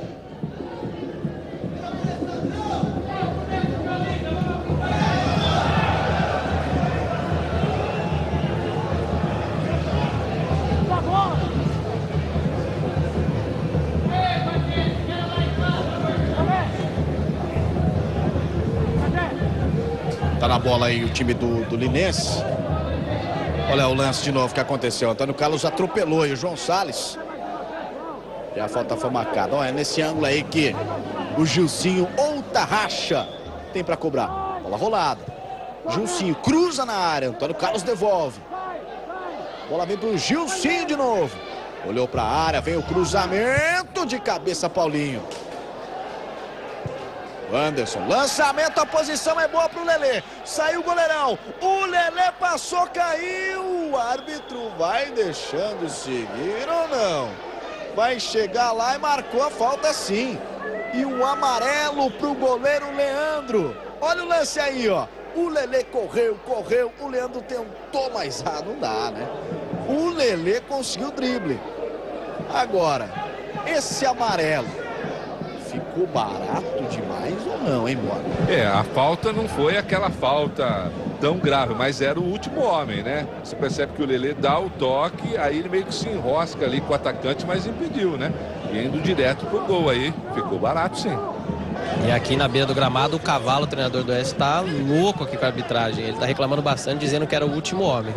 Tá na bola aí o time do, do Linense. Olha o lance de novo que aconteceu. Antônio Carlos atropelou e o João Salles. E a falta foi marcada. Olha, nesse ângulo aí que o Gilcinho ou Tarraxa tem para cobrar. Bola rolada. Gilcinho cruza na área. Antônio Carlos devolve. Bola vem pro Gilcinho de novo. Olhou para a área, vem o cruzamento de cabeça, Paulinho. Wanderson, lançamento, a posição é boa pro Lelê. Saiu o goleirão. O Lelê passou, caiu. O árbitro vai deixando seguir ou não? Vai chegar lá e marcou a falta sim. E o amarelo pro goleiro Leandro. Olha o lance aí, ó. O Lelê correu, correu. O Leandro tentou, mas ah, não dá, né? O Lelê conseguiu o drible. Agora, esse amarelo ficou barato demais ou não, hein, Bona? É, a falta não foi aquela falta tão grave, mas era o último homem, né? Você percebe que o Lelê dá o toque, aí ele meio que se enrosca ali com o atacante, mas impediu, né? E indo direto pro gol aí, ficou barato sim. E aqui na beira do gramado, o Cavalo, o treinador do Oeste, tá louco aqui com a arbitragem. Ele tá reclamando bastante, dizendo que era o último homem.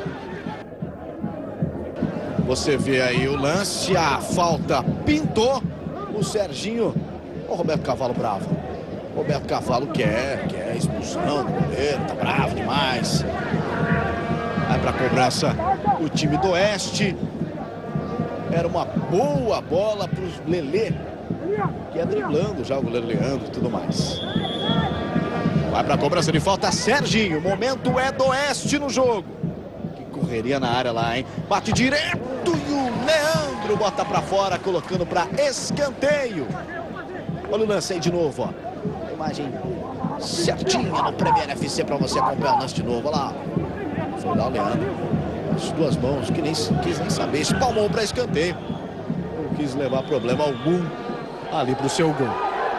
Você vê aí o lance, a falta pintou. O Serginho... O Roberto Cavalo bravo. Roberto Cavalo quer, quer expulsão do goleiro, tá bravo demais. Vai pra cobrança o time do Oeste. Era uma boa bola pros Lelê, que é driblando já o goleiro Leandro e tudo mais. Vai pra cobrança de falta Serginho. O momento é do Oeste no jogo. Que correria na área lá, hein? Bate direto e o Leandro bota pra fora, colocando pra escanteio. Olha o lance aí de novo, ó. A imagem certinha no Premier F C para você acompanhar o lance de novo. Olha lá. Foi lá o Leandro. As duas mãos, que nem quis nem saber. Espalmou para escanteio. Não quis levar problema algum ali para o seu gol.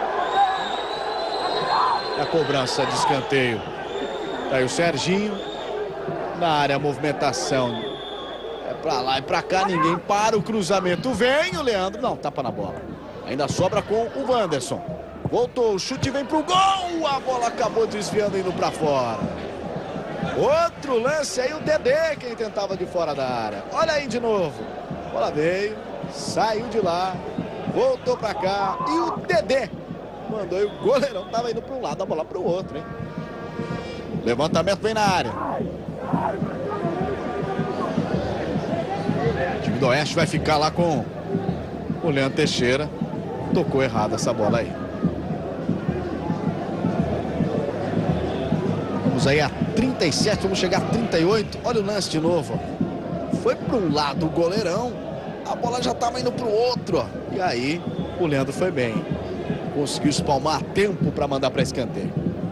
A cobrança de escanteio. Tá aí o Serginho. Na área, a movimentação. É para lá e para cá, ninguém para. O cruzamento vem. O Leandro não, tapa na bola. Ainda sobra com o Wanderson. Voltou, o chute vem pro gol. A bola acabou desviando, indo para fora. Outro lance aí, o Dedê, quem tentava de fora da área. Olha aí de novo. A bola veio, saiu de lá, voltou para cá. E o Dedê mandou, e o goleirão tava indo para um lado, a bola para o outro, hein? Levantamento vem na área. O time do Oeste vai ficar lá com o Leandro Teixeira. Tocou errado essa bola aí. Vamos aí a trinta e sete, vamos chegar a trinta e oito. Olha o lance de novo. Foi para um lado o goleirão, a bola já estava indo para o outro. Ó. E aí o Leandro foi bem. Conseguiu espalmar a tempo para mandar para escanteio.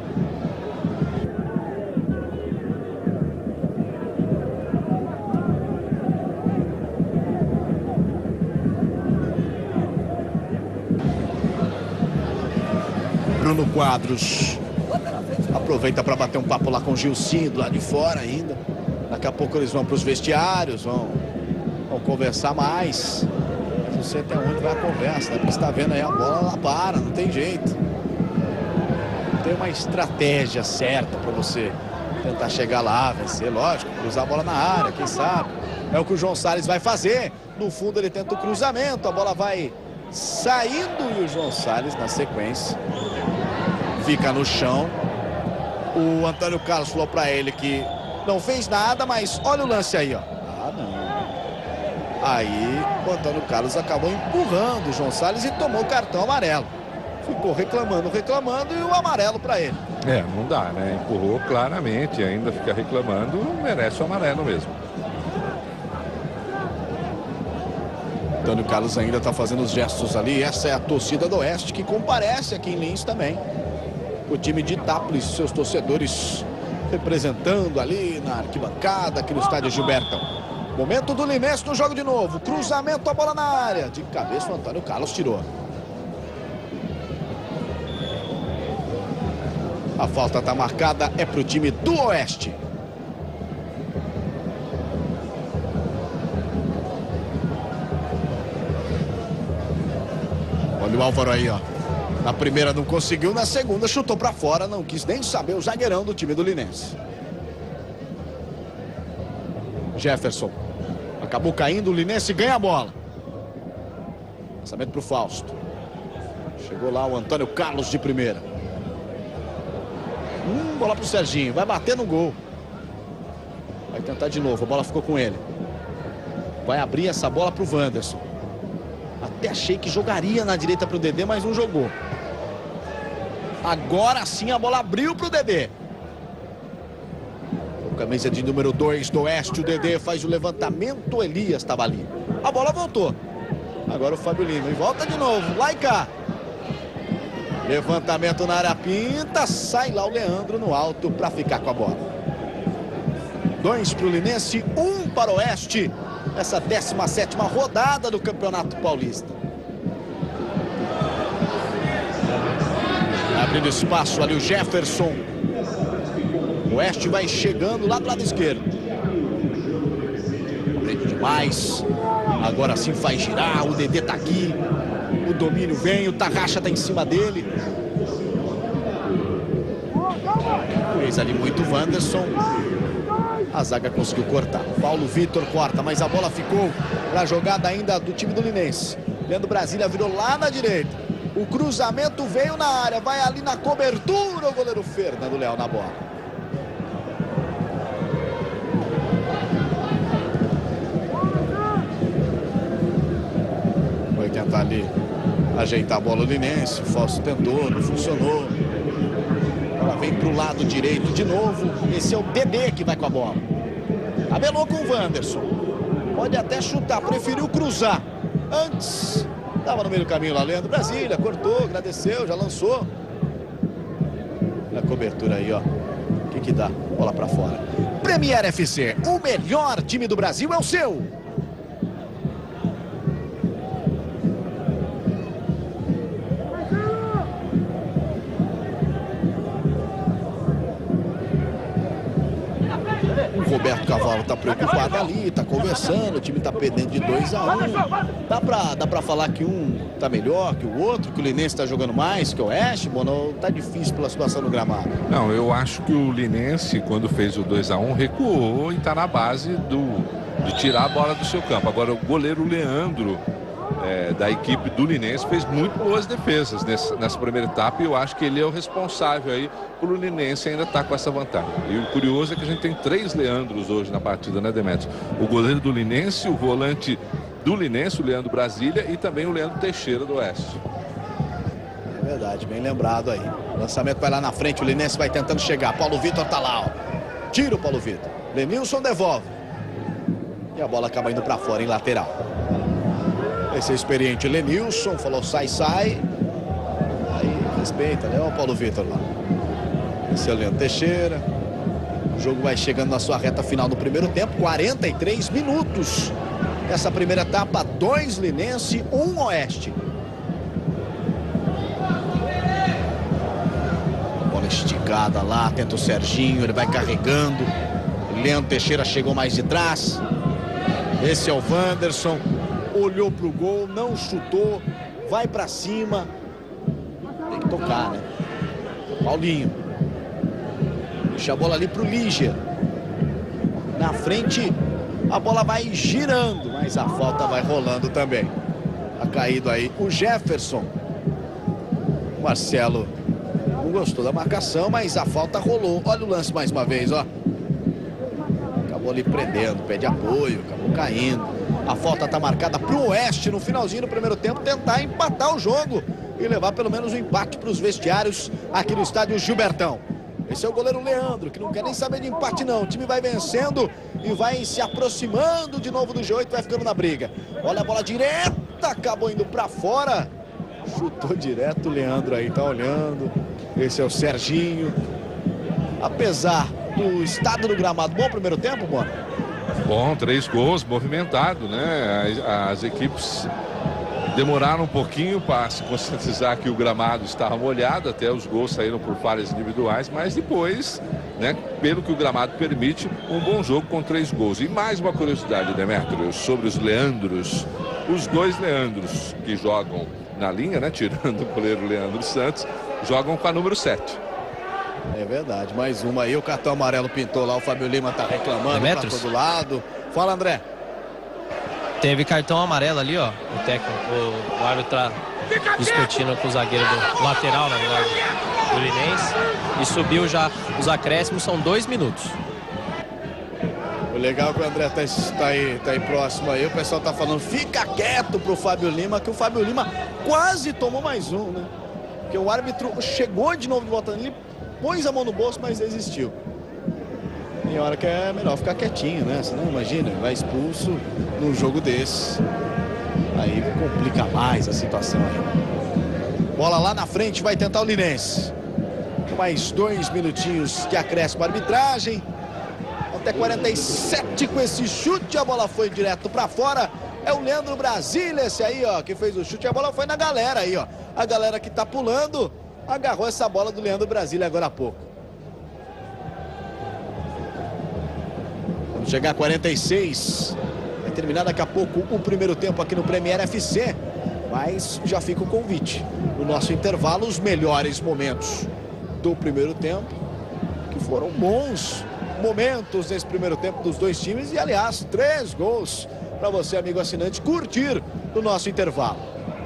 Bruno Quadros aproveita para bater um papo lá com o Gilcinho, lá de fora ainda. Daqui a pouco eles vão para os vestiários, vão, vão conversar mais. Mas você tem onde vai a conversa, né? Porque você está vendo aí a bola, ela para, não tem jeito. Não tem uma estratégia certa para você tentar chegar lá, vencer, lógico, cruzar a bola na área, quem sabe. É o que o João Salles vai fazer. No fundo ele tenta o cruzamento, a bola vai saindo e o João Salles na sequência fica no chão. O Antônio Carlos falou para ele que não fez nada, mas olha o lance aí, ó. Ah, não. Aí o Antônio Carlos acabou empurrando o João Salles e tomou o cartão amarelo. Ficou reclamando, reclamando e o amarelo para ele. É, não dá, né? Empurrou claramente, ainda fica reclamando, merece o amarelo mesmo. Antônio Carlos ainda está fazendo os gestos ali. Essa é a torcida do Oeste que comparece aqui em Lins também. O time de Itápolis, seus torcedores representando ali na arquibancada, aqui no estádio Gilberto. Momento do Linense no jogo de novo. Cruzamento, a bola na área. De cabeça o Antônio Carlos tirou. A falta está marcada, é para o time do Oeste. Olha o Álvaro aí, ó. Na primeira não conseguiu, na segunda chutou para fora, não quis nem saber o zagueirão do time do Linense. Jefferson. Acabou caindo, o Linense ganha a bola. Lançamento para o Fausto. Chegou lá o Antônio Carlos de primeira. Hum, bola para o Serginho, vai bater no gol. Vai tentar de novo, a bola ficou com ele. Vai abrir essa bola para o Wanderson. Até achei que jogaria na direita para o Dedê, mas não jogou. Agora sim a bola abriu para o Dedê. O camisa de número dois do Oeste, o Dedê faz o levantamento, o Elias estava ali. A bola voltou. Agora o Fábio Lima, e volta de novo, lá e cá. Levantamento na área pinta, sai lá o Leandro no alto para ficar com a bola. Dois para o Linense, um para o Oeste. Essa décima sétima rodada do Campeonato Paulista. Abrindo espaço ali o Jefferson. O Oeste vai chegando lá do lado esquerdo. Prende demais. Agora sim faz girar. O Dedê tá aqui. O domínio vem. O Tarraxa tá em cima dele. Fez ali muito o Wanderson. A zaga conseguiu cortar. Paulo Vitor corta, mas a bola ficou para a jogada ainda do time do Linense. Leandro Brasília virou lá na direita. O cruzamento veio na área. Vai ali na cobertura o goleiro Fernando Leal na bola. Foi tentar ali ajeitar a bola o Linense. O Fausto tentou, não funcionou. Ela vem para o lado direito de novo. Esse é o Dedê que vai com a bola. Tabelou com o Wanderson. Pode até chutar, preferiu cruzar. Antes, estava no meio do caminho lá, Leandro Brasília. Cortou, agradeceu, já lançou. Na cobertura aí, ó. Quem que dá bola pra fora. Premier F C, o melhor time do Brasil é o seu. O Roberto Cavalo tá preocupado ali, tá conversando, o time tá perdendo de dois a um. Dá pra, dá pra falar que um tá melhor que o outro, que o Linense tá jogando mais que o Oeste, Bono? Tá difícil pela situação no gramado. Não, eu acho que o Linense, quando fez o dois a um, recuou e tá na base do, de tirar a bola do seu campo. Agora, o goleiro Leandro, é, da equipe do Linense, fez muito boas defesas nessa, nessa primeira etapa, e eu acho que ele é o responsável aí pro Linense ainda estar tá com essa vantagem. E o curioso é que a gente tem três Leandros hoje na partida, né, Demetrio? O goleiro do Linense, o volante do Linense, o Leandro Brasília, e também o Leandro Teixeira do Oeste. É verdade, bem lembrado aí. O lançamento vai lá na frente, o Linense vai tentando chegar. Paulo Vitor tá lá, ó. Tira o Paulo Vitor. Lenilson devolve. E a bola acaba indo pra fora em lateral. Esse é experiente Lenilson, falou sai, sai. Aí respeita, né? Olha o Paulo Vitor lá. Esse é o Leandro Teixeira. O jogo vai chegando na sua reta final no primeiro tempo. quarenta e três minutos. Essa primeira etapa, dois Linense, um Oeste. Bola esticada lá, tenta o Serginho, ele vai carregando. Leandro Teixeira chegou mais de trás. Esse é o Wanderson. Olhou pro gol, não chutou, vai pra cima. Tem que tocar, né? Paulinho. Deixa a bola ali pro Lígia. Na frente, a bola vai girando, mas a falta vai rolando também. Tá caído aí o Jefferson. O Marcelo não gostou da marcação, mas a falta rolou. Olha o lance mais uma vez, ó. Acabou ali prendendo, pede apoio, acabou caindo. A falta está marcada para o Oeste no finalzinho do primeiro tempo, tentar empatar o jogo e levar pelo menos um empate para os vestiários aqui no estádio Gilbertão. Esse é o goleiro Leandro, que não quer nem saber de empate não. O time vai vencendo e vai se aproximando de novo do G oito, vai ficando na briga. Olha a bola direta, acabou indo para fora. Chutou direto o Leandro aí, tá olhando. Esse é o Serginho. Apesar do estado do gramado, bom primeiro tempo, mano? Bom, três gols, movimentado, né? As, as equipes demoraram um pouquinho para se conscientizar que o gramado estava molhado, até os gols saíram por falhas individuais, mas depois, né, pelo que o gramado permite, um bom jogo com três gols. E mais uma curiosidade, Demetrio, sobre os Leandros. Os dois Leandros que jogam na linha, né, tirando o goleiro Leandro Santos, jogam com a número sete. É verdade, mais uma aí, o cartão amarelo pintou lá, o Fábio Lima tá reclamando pra todo lado. Fala, André. Teve cartão amarelo ali, ó, o técnico, o, o árbitro tá discutindo com o zagueiro do lateral, na verdade, do Linense, e subiu já os acréscimos, são dois minutos. O legal é que o André tá, tá, aí, tá aí próximo aí, o pessoal tá falando, fica quieto pro Fábio Lima, que o Fábio Lima quase tomou mais um, né? Porque o árbitro chegou de novo de volta nele, pôs a mão no bolso, mas desistiu. Tem hora que é melhor ficar quietinho, né? Senão, imagina, vai expulso num jogo desse. Aí complica mais a situação aí. Bola lá na frente, vai tentar o Linense. Mais dois minutinhos de acréscimo à arbitragem. Até quarenta e sete com esse chute, a bola foi direto pra fora. É o Leandro Brasília, esse aí, ó, que fez o chute. A bola foi na galera aí, ó. A galera que tá pulando agarrou essa bola do Leandro Brasília agora há pouco. Vamos chegar a quarenta e seis. Vai terminar daqui a pouco o primeiro tempo aqui no Premier F C. Mas já fica o convite. No nosso intervalo, os melhores momentos do primeiro tempo. Que foram bons momentos nesse primeiro tempo dos dois times. E, aliás, três gols para você, amigo assinante, curtir no nosso intervalo.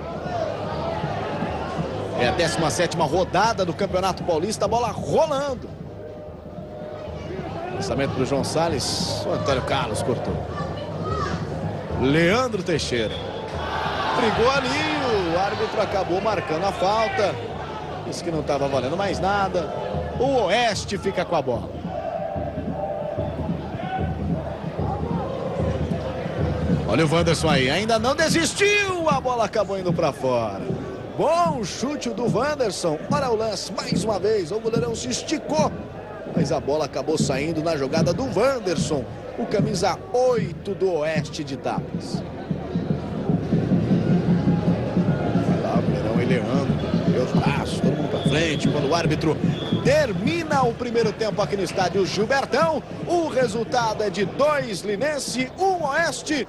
É a décima sétima rodada do Campeonato Paulista, a bola rolando. Lançamento para o João Salles, o Antônio Carlos cortou. Leandro Teixeira. Brigou ali, o árbitro acabou marcando a falta. Disse que não estava valendo mais nada. O Oeste fica com a bola. Olha o Wanderson aí, ainda não desistiu. A bola acabou indo para fora. Bom chute do Wanderson. Olha o lance mais uma vez. O goleirão se esticou mas a bola acabou saindo na jogada do Wanderson, o camisa oito do Oeste de Tapes. Vai lá, Verão e Leandro, meus braços, todo mundo pra frente, quando o árbitro termina o primeiro tempo aqui no estádio Gilbertão. O resultado é de dois Linense, um Oeste.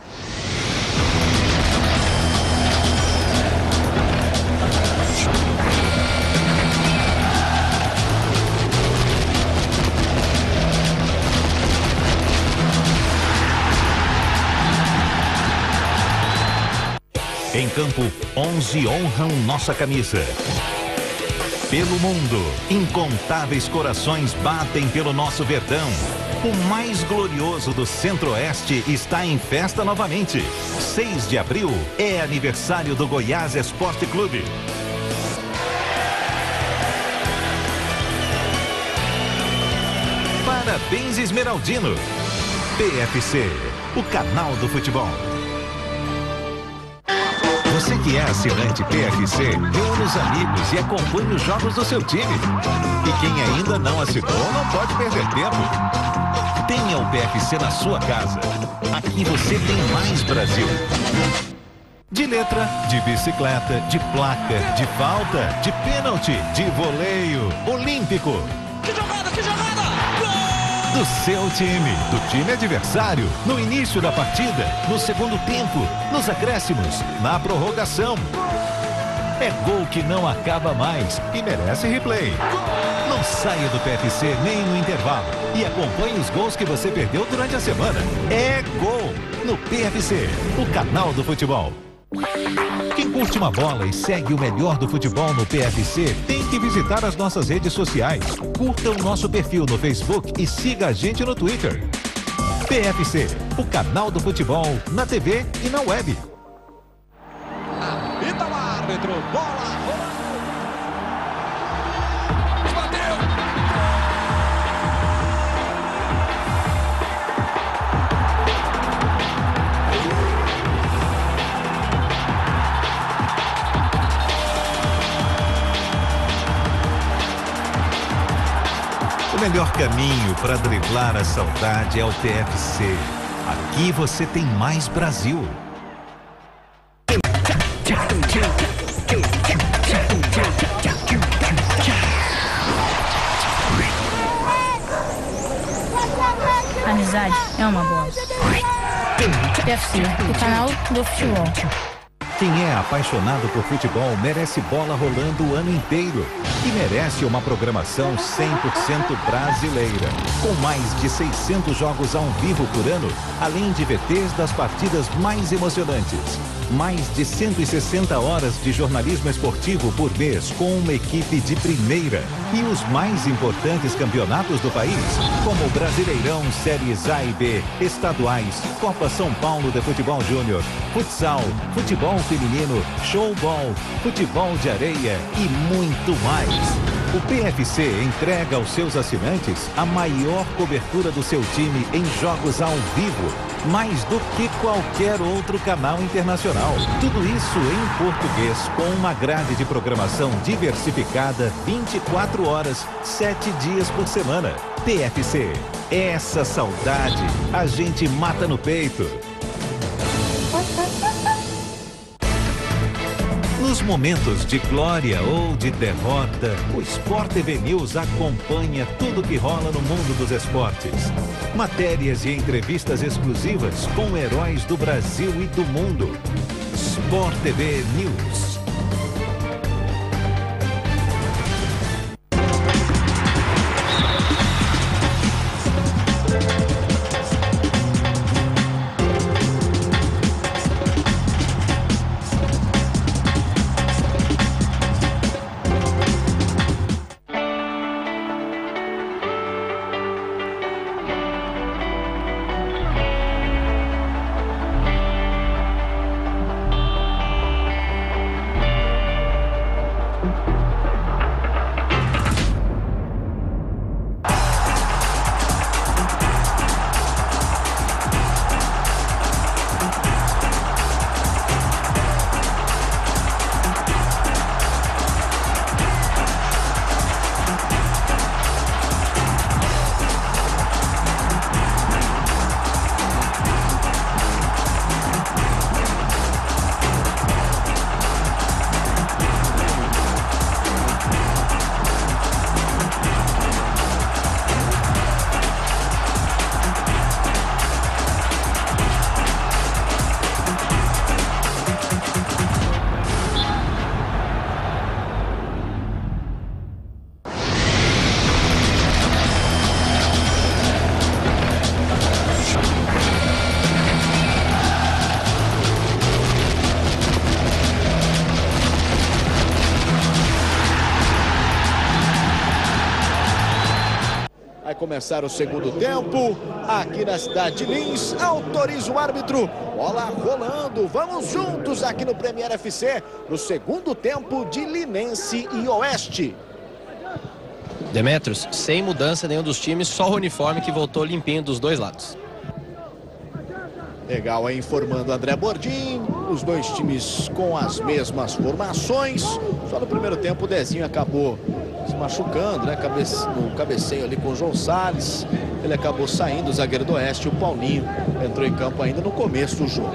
Em campo, onze honram nossa camisa. Pelo mundo, incontáveis corações batem pelo nosso Verdão. O mais glorioso do Centro-Oeste está em festa novamente. seis de abril é aniversário do Goiás Esporte Clube. Parabéns, Esmeraldino. P F C, o canal do futebol. Você que é assinante P F C, reúne os amigos e acompanhe os jogos do seu time. E quem ainda não assinou, não pode perder tempo. Tenha o P F C na sua casa. Aqui você tem mais Brasil. De letra, de bicicleta, de placa, de falta, de pênalti, de voleio, olímpico. Que jogada, que jogada! Do seu time, do time adversário, no início da partida, no segundo tempo, nos acréscimos, na prorrogação. É gol que não acaba mais e merece replay. Não saia do P F C nem no intervalo e acompanhe os gols que você perdeu durante a semana. É gol no P F C, o canal do futebol. Quem curte uma bola e segue o melhor do futebol no P F C tem que visitar as nossas redes sociais. Curta o nosso perfil no Facebook e siga a gente no Twitter. P F C, o canal do futebol na T V e na web. Apita o árbitro, bola rolando. Bateu! O melhor caminho para driblar a saudade é o P F C. Aqui você tem mais Brasil. Amizade é uma bola. P F C, o canal do futebol. Quem é apaixonado por futebol merece bola rolando o ano inteiro. E merece uma programação cem por cento brasileira. Com mais de seiscentos jogos ao vivo por ano, além de V Ts das partidas mais emocionantes. Mais de cento e sessenta horas de jornalismo esportivo por mês com uma equipe de primeira. E os mais importantes campeonatos do país, como o Brasileirão, Séries A e B, estaduais, Copa São Paulo de Futebol Júnior, futsal, futebol feminino, showball, futebol de areia e muito mais. O P F C entrega aos seus assinantes a maior cobertura do seu time em jogos ao vivo, mais do que qualquer outro canal internacional. Tudo isso em português, com uma grade de programação diversificada vinte e quatro horas, sete dias por semana. P F C, essa saudade a gente mata no peito. Nos momentos de glória ou de derrota, o Sport T V News acompanha tudo que rola no mundo dos esportes. Matérias e entrevistas exclusivas com heróis do Brasil e do mundo. Sport T V News. Vai começar o segundo tempo aqui na cidade de Lins. Autoriza o árbitro. Bola rolando. Vamos juntos aqui no Premier F C no segundo tempo de Linense e Oeste. Demetrios, sem mudança nenhum dos times, só o uniforme que voltou limpinho dos dois lados. Legal aí informando André Bordim. Os dois times com as mesmas formações. Só no primeiro tempo o Dezinho acabou se machucando, né? Cabe... No cabeceio ali com o João Salles. Ele acabou saindo, o zagueiro do Oeste. O Paulinho entrou em campo ainda no começo do jogo.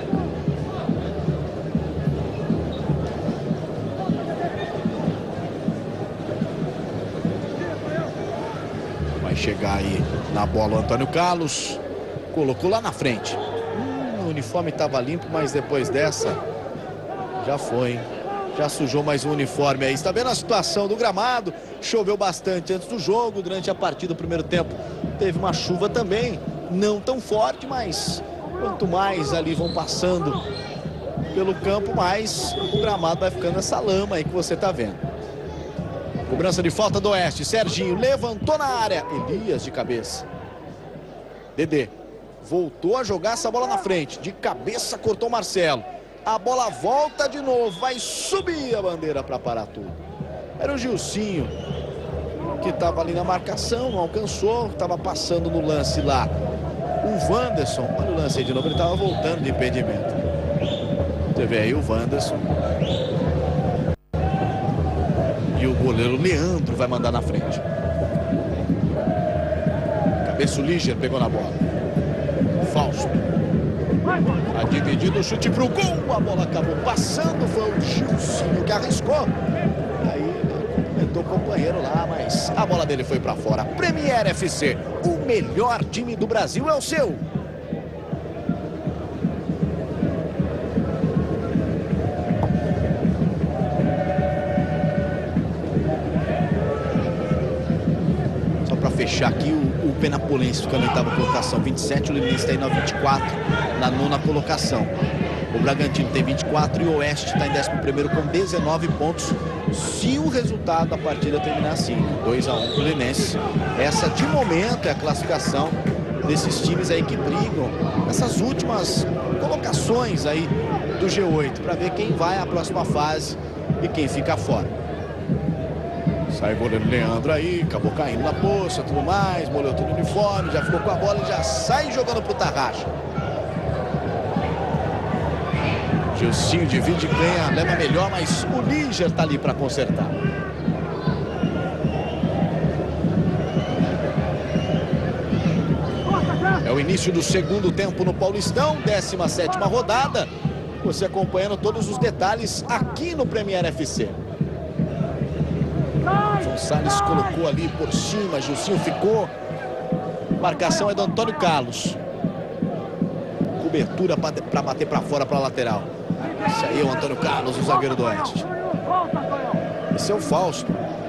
Vai chegar aí na bola o Antônio Carlos. Colocou lá na frente. Hum, o uniforme estava limpo, mas depois dessa já foi, hein? Já sujou mais um uniforme aí. Está vendo a situação do gramado? Choveu bastante antes do jogo. Durante a partida do primeiro tempo teve uma chuva também. Não tão forte, mas quanto mais ali vão passando pelo campo, mais o gramado vai ficando essa lama aí que você está vendo. Cobrança de falta do Oeste. Serginho levantou na área. Elias de cabeça. Dedê voltou a jogar essa bola na frente. De cabeça cortou o Marcelo. A bola volta de novo. Vai subir a bandeira para parar tudo. Era o Gilcinho que estava ali na marcação. Não alcançou. Estava passando no lance lá o Wanderson. Olha o lance aí de novo. Ele estava voltando de impedimento. Você vê aí o Wanderson. E o goleiro Leandro vai mandar na frente. Cabeça o Líger pegou na bola. Fausto. A dividido o chute pro gol. A bola acabou passando. Foi o Gilcinho que arriscou. E aí ele cumprimentou o companheiro lá, mas a bola dele foi pra fora. Premier F C. O melhor time do Brasil é o seu. Fechar aqui o, o Penapolense ficando na oitava colocação, vinte e sete, o Linense está indo a vinte e quatro na nona colocação. O Bragantino tem vinte e quatro e o Oeste está em décimo primeiro com dezenove pontos. Se o resultado da partida terminar assim, dois a um para o Linense, essa de momento é a classificação desses times aí que brigam nessas últimas colocações aí do G oito, para ver quem vai à próxima fase e quem fica fora. Sai o goleiro Leandro aí, acabou caindo na poça, tudo mais, molhou todo o uniforme, já ficou com a bola e já sai jogando pro Tarraxa. Gilcinho divide, ganha, leva melhor, mas o Líger tá ali para consertar. É o início do segundo tempo no Paulistão, décima sétima rodada. Você acompanhando todos os detalhes aqui no Premier F C. João Salles colocou ali por cima, Gilcinho ficou. Marcação é do Antônio Carlos. Cobertura para bater para fora, para a lateral. Esse aí é o Antônio Carlos, o zagueiro do Oeste. Esse é o Fausto.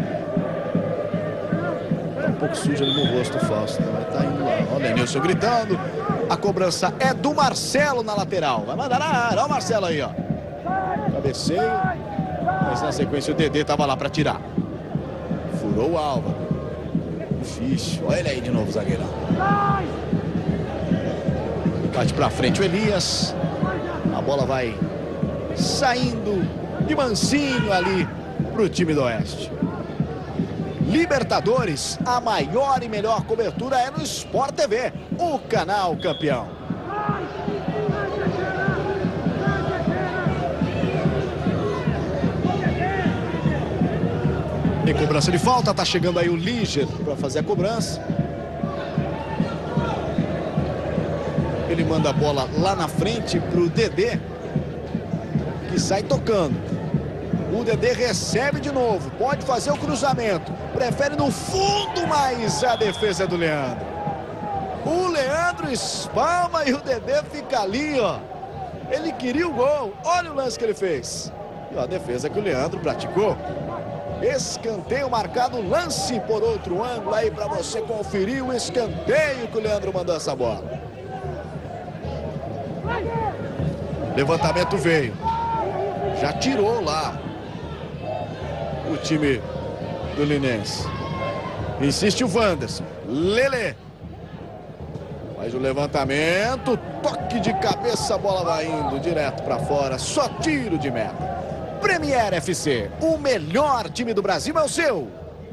Tá um pouco sujo ali no rosto o Fausto, né? Tá indo lá. Olha o Nilson gritando. A cobrança é do Marcelo na lateral. Vai mandar na área. Olha o Marcelo aí, ó. Cabeceio. Mas na sequência o Dedê tava lá para tirar. Furou o Álvaro. Difícil. Olha ele aí de novo, zagueirão. Bate pra frente o Elias. A bola vai saindo de mansinho ali pro time do Oeste. Libertadores, a maior e melhor cobertura é no Sport T V, o canal campeão. Tem cobrança de falta, tá chegando aí o Líger para fazer a cobrança. Ele manda a bola lá na frente pro Dedê, que sai tocando. O Dedê recebe de novo, pode fazer o cruzamento, prefere no fundo, mas a defesa é do Leandro. O Leandro espalma e o Dedê fica ali, ó. Ele queria o gol, olha o lance que ele fez. E ó, a defesa que o Leandro praticou. Escanteio marcado, lance por outro ângulo aí para você conferir o escanteio que o Leandro mandou essa bola. Levantamento veio. Já tirou lá o time do Linense. Insiste o Wanderson. Lelê. Faz o levantamento. Toque de cabeça, a bola vai indo direto para fora. Só tiro de meta. Premier F C, o melhor time do Brasil é o seu.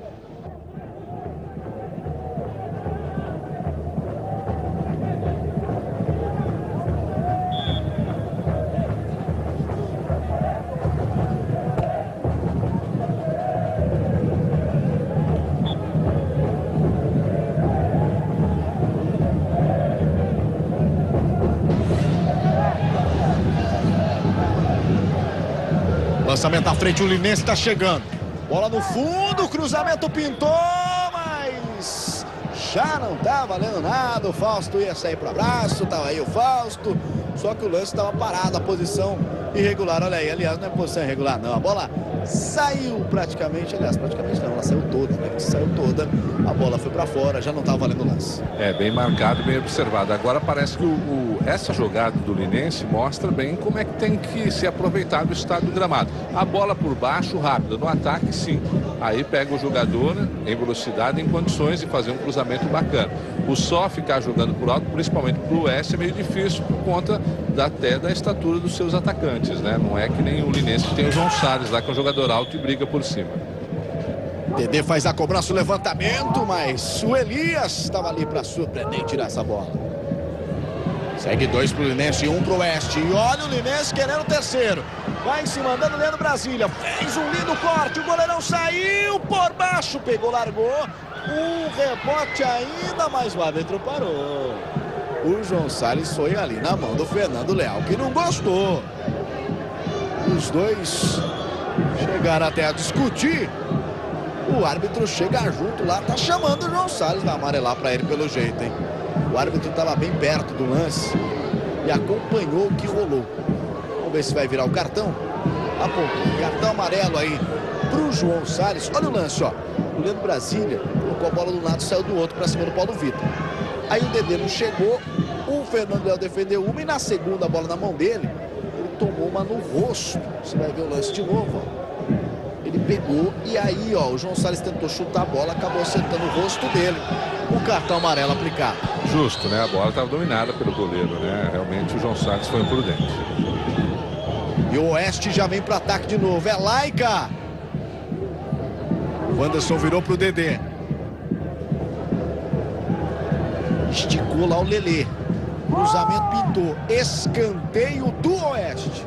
Lançamento à frente, o Linense está chegando. Bola no fundo, cruzamento pintou, mas já não tá valendo nada. O Fausto ia sair para o abraço, tava aí o Fausto. Só que o lance estava parado, a posição irregular. Olha aí, aliás, não é posição irregular, não. A bola saiu praticamente, aliás, praticamente não, ela saiu toda, né? Saiu toda, a bola foi para fora, já não estava valendo o lance. É, bem marcado, bem observado. Agora parece que o, o, essa jogada do Linense mostra bem como é que tem que se aproveitar do estado do gramado. A bola por baixo, rápida. No ataque, sim. Aí pega o jogador, né, em velocidade, em condições de fazer um cruzamento bacana. O só ficar jogando por alto, principalmente pro Oeste, é meio difícil por conta da, até da estatura dos seus atacantes, né? Não é que nem o Linense que tem o João Salles lá, que é um jogador alto e briga por cima. Dedê faz a cobrança, o levantamento, mas o Elias estava ali para surpreender e tirar essa bola. Segue dois pro Linense e um pro Oeste. E olha o Linense querendo o terceiro. Vai se mandando Leandro Brasília. Fez um lindo corte, o goleirão saiu por baixo, pegou, largou. Um rebote ainda, mas o árbitro parou. O João Salles foi ali na mão do Fernando Leal, que não gostou. Os dois chegaram até a discutir. O árbitro chega junto lá, tá chamando o João Salles, vai amarelar para ele pelo jeito, hein? O árbitro estava bem perto do lance e acompanhou o que rolou. Vamos ver se vai virar o cartão. Apontou. Cartão amarelo aí pro João Salles. Olha o lance, ó. O Leandro Brasília colocou a bola do lado e saiu do outro para cima do Paulo Vitor. Aí o Dedê não chegou, o Fernando Leal defendeu uma e na segunda bola na mão dele, ele tomou uma no rosto. Você vai ver o lance de novo, ó. Ele pegou e aí, ó, o João Salles tentou chutar a bola, acabou acertando o rosto dele. O cartão amarelo aplicado. Justo, né? A bola estava dominada pelo goleiro, né? Realmente o João Salles foi imprudente. E o Oeste já vem para o ataque de novo. É Laica. O Wanderson virou pro Dedê. Esticou lá o Lelê. Cruzamento pintou. Escanteio do Oeste.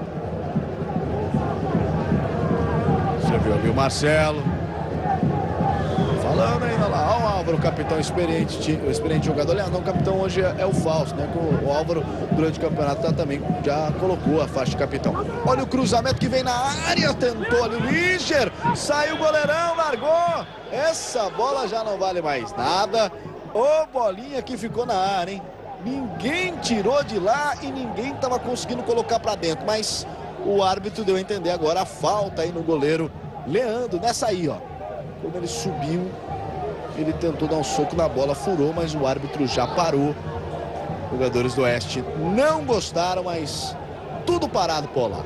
Você viu ali o Marcelo. Falando ainda lá, ó, o Álvaro, capitão experiente, o experiente jogador. Aliás, não, o capitão hoje é, é o Fausto, né? O, o Álvaro, durante o campeonato, tá, também já colocou a faixa de capitão. Olha o cruzamento que vem na área, tentou ali o Liger, saiu o goleirão, largou. Essa bola já não vale mais nada. Ô, bolinha que ficou na área, hein? Ninguém tirou de lá e ninguém tava conseguindo colocar pra dentro, mas o árbitro deu a entender agora a falta aí no goleiro Leandro, nessa aí, ó. Quando ele subiu, ele tentou dar um soco na bola, furou, mas o árbitro já parou. Os jogadores do Oeste não gostaram, mas tudo parado por lá.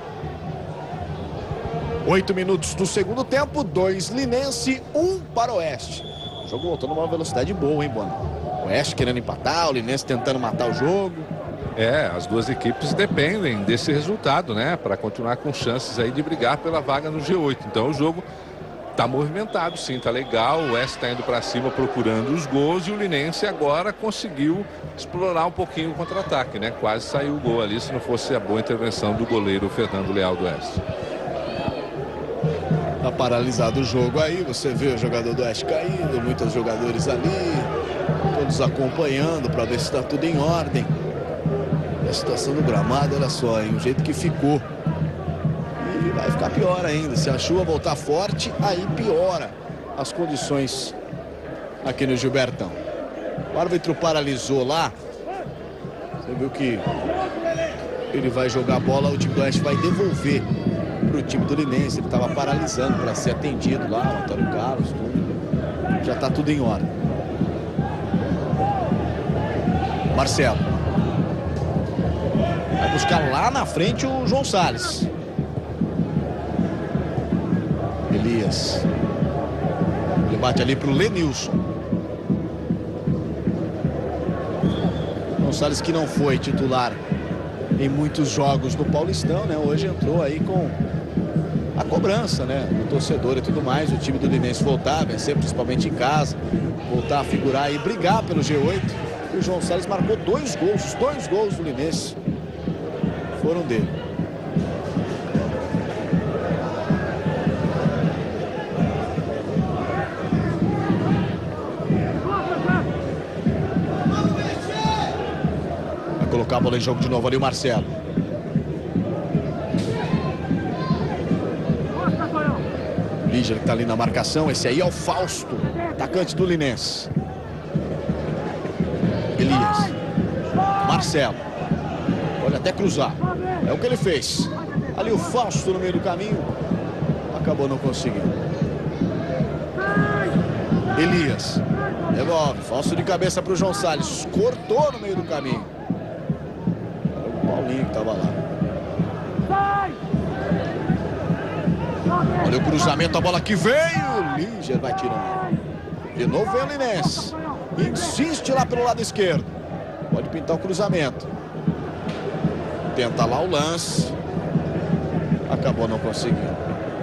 Oito minutos do segundo tempo, dois Linense, um para o Oeste. O jogo voltou numa velocidade boa, hein, Bona? O Oeste querendo empatar, o Linense tentando matar o jogo. É, as duas equipes dependem desse resultado, né? Para continuar com chances aí de brigar pela vaga no G oito. Então o jogo tá movimentado, sim, tá legal. O Oeste tá indo para cima procurando os gols e o Linense agora conseguiu explorar um pouquinho o contra-ataque, né? Quase saiu o gol ali se não fosse a boa intervenção do goleiro Fernando Leal do Oeste. Tá paralisado o jogo aí, você vê o jogador do Oeste caindo, muitos jogadores ali, todos acompanhando para ver se tá tudo em ordem. E a situação do gramado, olha só, hein, o jeito que ficou. E vai ficar pior ainda, se a chuva voltar forte, aí piora as condições aqui no Gilbertão. O árbitro paralisou lá. Você viu que ele vai jogar a bola, o time do Oeste vai devolver para o time do Linense. Ele estava paralisando para ser atendido lá, o Antônio Carlos, tudo. Já está tudo em ordem. Marcelo. Vai buscar lá na frente o João Salles. Elias. Ele bate ali para o Lenilson. Gonçalves, que não foi titular em muitos jogos do Paulistão, né? Hoje entrou aí com a cobrança, né? Do torcedor e tudo mais. O time do Linense voltar a vencer, principalmente em casa. Voltar a figurar e brigar pelo G oito. E o João Salles marcou dois gols. Os dois gols do Linense foram dele. Vai colocar a bola em jogo de novo ali o Marcelo. Lígia que tá ali na marcação. Esse aí é o Fausto, atacante do Linense. Elias. Marcelo. Pode até cruzar. É o que ele fez. Ali o Fausto no meio do caminho. Acabou não conseguindo. Elias. Devolve. Fausto de cabeça para o João Salles. Cortou no meio do caminho. Era o Paulinho que estava lá. Olha o cruzamento, a bola que veio. Lígia vai tirando. De novo vem o Linense. Insiste lá pelo lado esquerdo. Pode pintar o cruzamento. Tenta lá o lance. Acabou não conseguindo.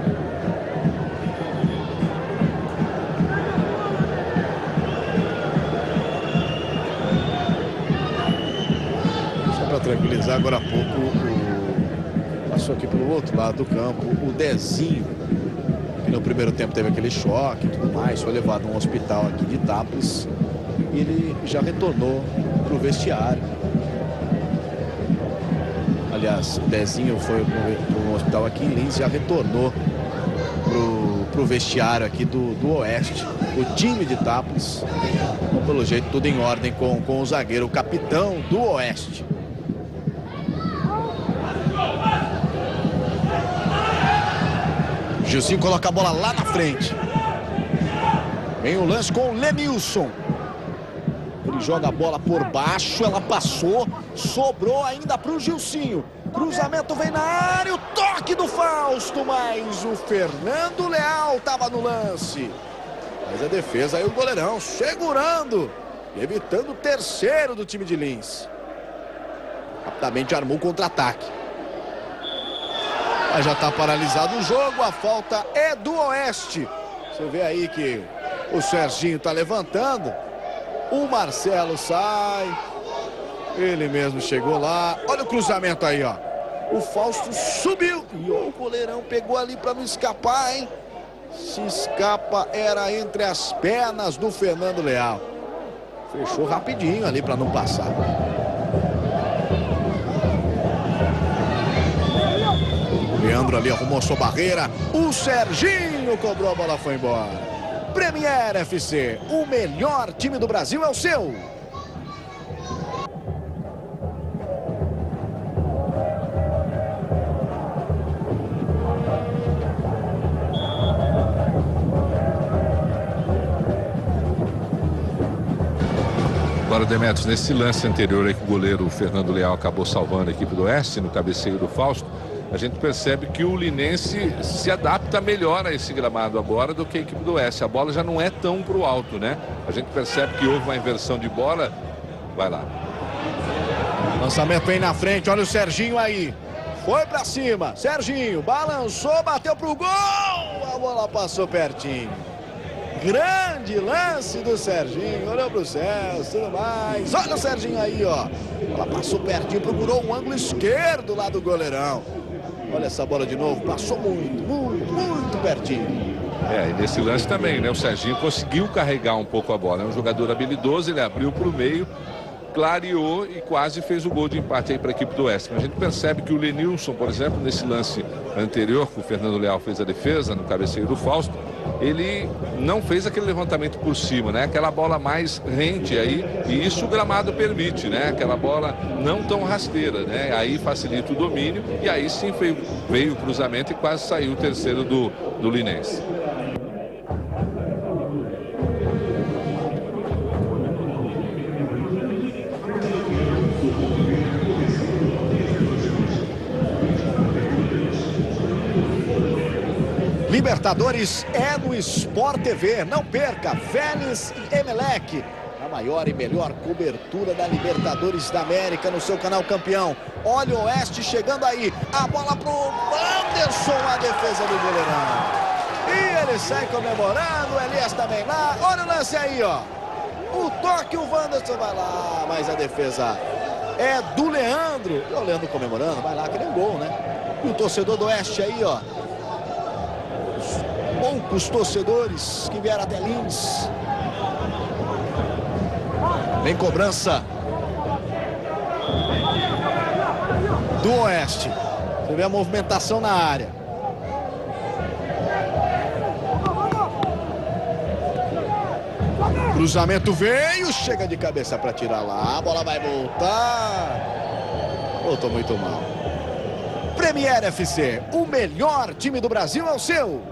Só para tranquilizar, agora há pouco o... passou aqui pelo outro lado do campo o Dezinho, que no primeiro tempo teve aquele choque e tudo mais, foi levado a um hospital aqui de Itápolis e ele já retornou para o vestiário. Aliás, o Dezinho foi para um hospital aqui em Lins, já retornou para o vestiário aqui do, do Oeste, o time de Itápolis. Então, pelo jeito, tudo em ordem com, com o zagueiro, o capitão do Oeste. Gilzinho coloca a bola lá na frente. Vem o lance com o Lenilson. Ele joga a bola por baixo, ela passou, sobrou ainda para o Gilcinho. Cruzamento vem na área, o toque do Fausto, mas o Fernando Leal estava no lance. Mas a defesa aí, o goleirão segurando, evitando o terceiro do time de Lins. Rapidamente armou o contra-ataque. Mas já está paralisado o jogo, a falta é do Oeste. Você vê aí que o Serginho está levantando. O Marcelo sai. Ele mesmo chegou lá. Olha o cruzamento aí, ó. O Fausto subiu. E o goleirão pegou ali para não escapar, hein? Se escapa, era entre as pernas do Fernando Leal. Fechou rapidinho ali para não passar. O Leandro ali arrumou sua barreira. O Serginho cobrou, a bola foi embora. Premier F C, o melhor time do Brasil é o seu. Agora, Demetrios, nesse lance anterior aí que o goleiro Fernando Leal acabou salvando a equipe do Oeste, no cabeceio do Fausto, a gente percebe que o Linense se adapta melhor a esse gramado agora do que a equipe do Oeste. A bola já não é tão pro alto, né? A gente percebe que houve uma inversão de bola. Vai lá. Lançamento vem na frente, olha o Serginho aí. Foi pra cima, Serginho balançou, bateu pro gol. A bola passou pertinho. Grande lance do Serginho, olhou pro céu, tudo mais. Olha o Serginho aí, ó. Ela passou pertinho, procurou um ângulo esquerdo lá do goleirão. Olha essa bola de novo, passou muito, muito, muito pertinho. É, e nesse lance também, né? O Serginho conseguiu carregar um pouco a bola. É um jogador habilidoso, ele abriu pro meio, clareou e quase fez o gol de empate aí para a equipe do Oeste. Mas a gente percebe que o Lenilson, por exemplo, nesse lance anterior que o Fernando Leal fez a defesa no cabeceio do Fausto, ele não fez aquele levantamento por cima, né? Aquela bola mais rente aí, e isso o gramado permite, né? Aquela bola não tão rasteira, né? Aí facilita o domínio e aí sim veio, veio o cruzamento e quase saiu o terceiro do, do Linense. Libertadores é no Sport T V. Não perca, Vélez e Emelec. A maior e melhor cobertura da Libertadores da América no seu canal campeão. Olha o Oeste chegando aí. A bola pro Anderson, a defesa do goleirão. E ele sai comemorando, o Elias também lá. Olha o lance aí, ó. O toque, o Wanderson vai lá, mas a defesa é do Leandro. E o Leandro comemorando, vai lá, que nem um gol, né? E o torcedor do Oeste aí, ó. Os poucos torcedores que vieram até Lins. Vem cobrança do Oeste. Você vê a movimentação na área. Cruzamento veio, chega de cabeça para tirar lá. A bola vai voltar. Voltou muito mal. Premier F C, o melhor time do Brasil é o seu.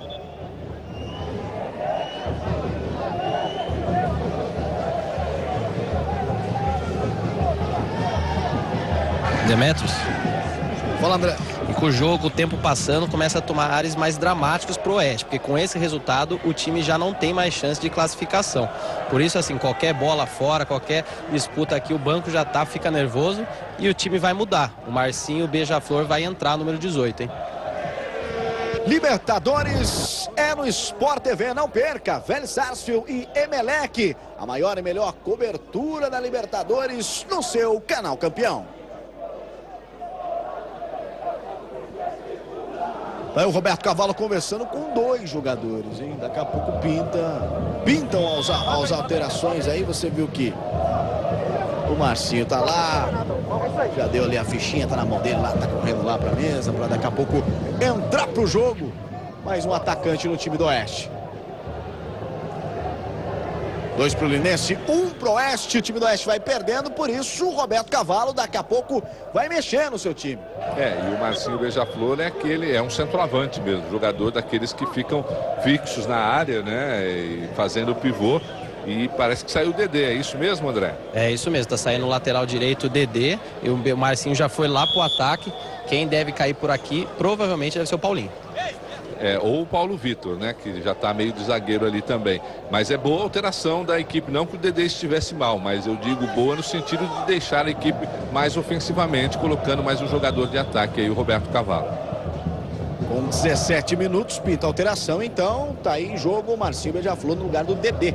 Demetrios. Fala, André. E com o jogo, o tempo passando, começa a tomar áreas mais dramáticos pro Oeste, porque com esse resultado o time já não tem mais chance de classificação. Por isso, assim, qualquer bola fora, qualquer disputa aqui, o banco já tá, fica nervoso e o time vai mudar. O Marcinho Beija-Flor vai entrar, número dezoito, hein? Libertadores é no Sport T V, não perca. Vélez Sarsfield e Emelec, a maior e melhor cobertura da Libertadores no seu canal campeão. Aí o Roberto Cavalo conversando com dois jogadores, hein? Daqui a pouco pinta, pintam as, as alterações aí. Você viu que o Marcinho tá lá, já deu ali a fichinha, tá na mão dele lá, tá correndo lá pra mesa, pra daqui a pouco entrar pro jogo. Mais um atacante no time do Oeste. Dois pro Linense, um pro Oeste. O time do Oeste vai perdendo, por isso o Roberto Cavalo daqui a pouco vai mexer no seu time. É, e o Marcinho Beija-Flor é aquele, é um centroavante mesmo, jogador daqueles que ficam fixos na área, né, e fazendo o pivô. E parece que saiu o Dedê, é isso mesmo, André? É isso mesmo, tá saindo o lateral direito o Dedê, e o Marcinho já foi lá pro ataque. Quem deve cair por aqui provavelmente deve ser o Paulinho. É, ou o Paulo Vitor, né, que já está meio de zagueiro ali também. Mas é boa alteração da equipe, não que o Dedê estivesse mal, mas eu digo boa no sentido de deixar a equipe mais ofensivamente, colocando mais um jogador de ataque aí, o Roberto Cavalo. Com dezessete minutos, pinta a alteração, então tá aí em jogo o Marcinho Beija-Flor no lugar do Dedê.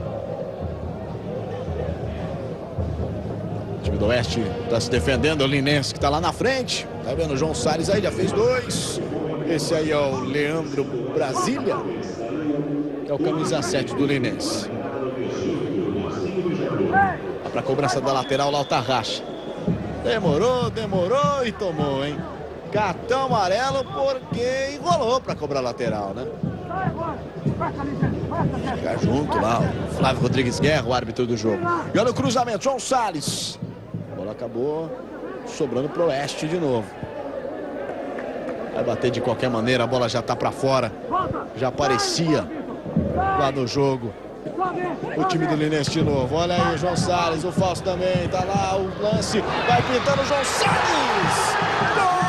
O time do Oeste está se defendendo, o Linense que está lá na frente. Tá vendo o João Salles aí, já fez dois. Esse aí é o Leandro Brasília, que é o camisa sete do Linense. Vai pra cobrança da lateral lá o Tarraxa. Demorou, demorou e tomou, hein? Cartão amarelo porque enrolou pra cobrar lateral, né? Ficar junto lá, o Flávio Rodrigues Guerra, o árbitro do jogo. E olha o cruzamento, João Salles. A bola acabou sobrando pro Oeste de novo. Vai bater de qualquer maneira, a bola já tá pra fora. Já aparecia lá no jogo. O time do Linense de novo. Olha aí o João Salles, o Fausto também. Tá lá o lance. Vai pintando o João Salles. Gol!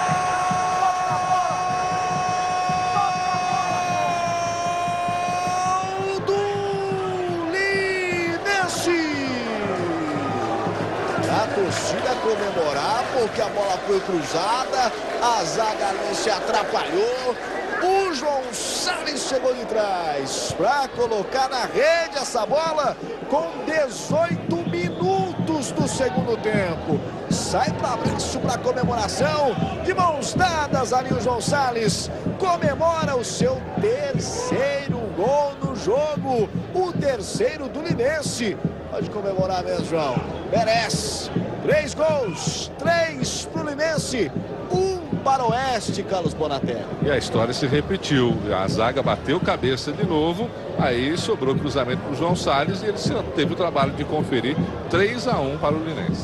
A torcida comemorar porque a bola foi cruzada, a zaga não se atrapalhou, o João Salles chegou de trás para colocar na rede essa bola com dezoito minutos do segundo tempo. Sai para abraço, para comemoração, de mãos dadas ali o João Salles comemora o seu terceiro gol no jogo, o terceiro do Linense. Pode comemorar mesmo, João. Merece. Três gols. Três pro Linense. Um para o Oeste, Carlos Bonatelli. E a história se repetiu. A zaga bateu cabeça de novo. Aí sobrou cruzamento para o João Salles e ele teve o trabalho de conferir. três a um para o Linense.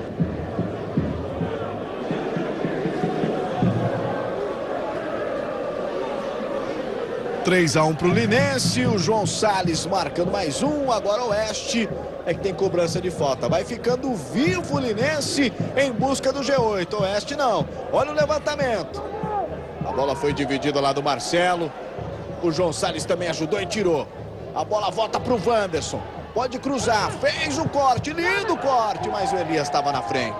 três a um para o Linense, o João Salles marcando mais um, agora o Oeste é que tem cobrança de falta. Vai ficando vivo o Linense em busca do G oito, o Oeste não. Olha o levantamento. A bola foi dividida lá do Marcelo, O João Salles também ajudou e tirou. A bola volta para o Wanderson. Pode cruzar, fez o corte, lindo corte, mas o Elias estava na frente.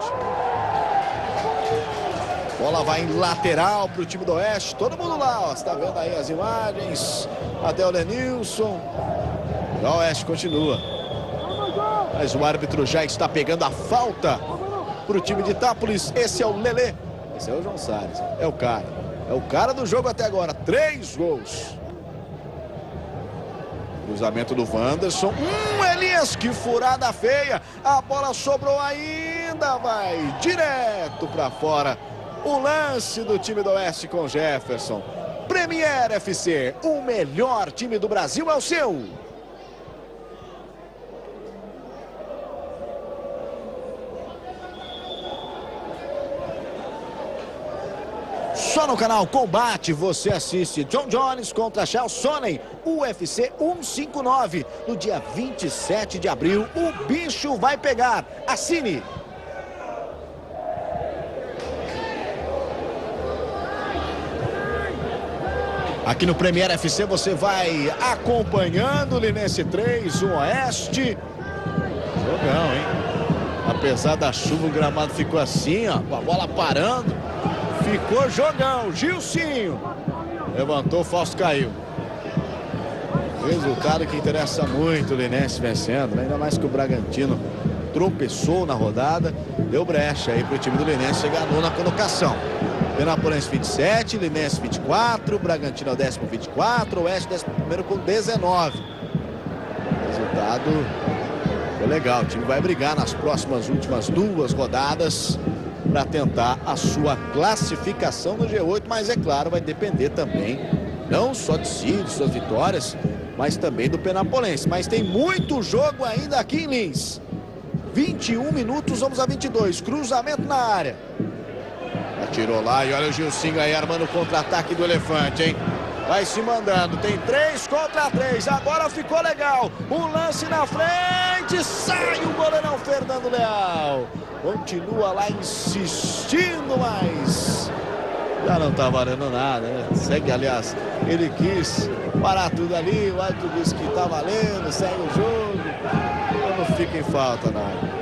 Bola vai em lateral para o time do Oeste. Todo mundo lá, ó. Você está vendo aí as imagens. Até o Lenilson. O Oeste continua. Mas o árbitro já está pegando a falta para o time de Itápolis. Esse é o Lelê. Esse é o João Salles. É o cara. É o cara do jogo até agora. Três gols. Cruzamento do Wanderson. Hum, Elias, que furada feia. A bola sobrou ainda. Vai direto para fora. O lance do time do Oeste com Jefferson. Premier F C. O melhor time do Brasil é o seu. Só no canal Combate você assiste John Jones contra Chael Sonnen, U F C cento e cinquenta e nove. No dia vinte e sete de abril, o bicho vai pegar. Assine! Aqui no Premier F C você vai acompanhando Linense três, o Oeste. Jogão, hein? Apesar da chuva, o gramado ficou assim, ó, com a bola parando. Ficou jogão. Gilcinho levantou, o Fausto caiu. Resultado que interessa muito, o Linense vencendo, né? Ainda mais que o Bragantino tropeçou na rodada. Deu brecha aí para o time do Linense chegar na colocação. Penapolense vinte e sete, Linense vinte e quatro, Bragantino é o décimo vinte e quatro, Oeste décimo primeiro com dezenove. Resultado foi legal. O time vai brigar nas próximas últimas duas rodadas para tentar a sua classificação no G oito, mas é claro, vai depender também não só de si, de suas vitórias, mas também do Penapolense. Mas tem muito jogo ainda aqui em Lins. vinte e um minutos, vamos a vinte e dois. Cruzamento na área. Atirou lá e olha o Gilcinho aí armando o contra-ataque do Elefante, hein? Vai se mandando, tem três contra três, agora ficou legal. Um lance na frente, sai o goleirão Fernando Leal. Continua lá insistindo, mas já não tá valendo nada, né? Segue, aliás, ele quis parar tudo ali, o árbitro disse que tá valendo, segue o jogo. Então não fica em falta, não.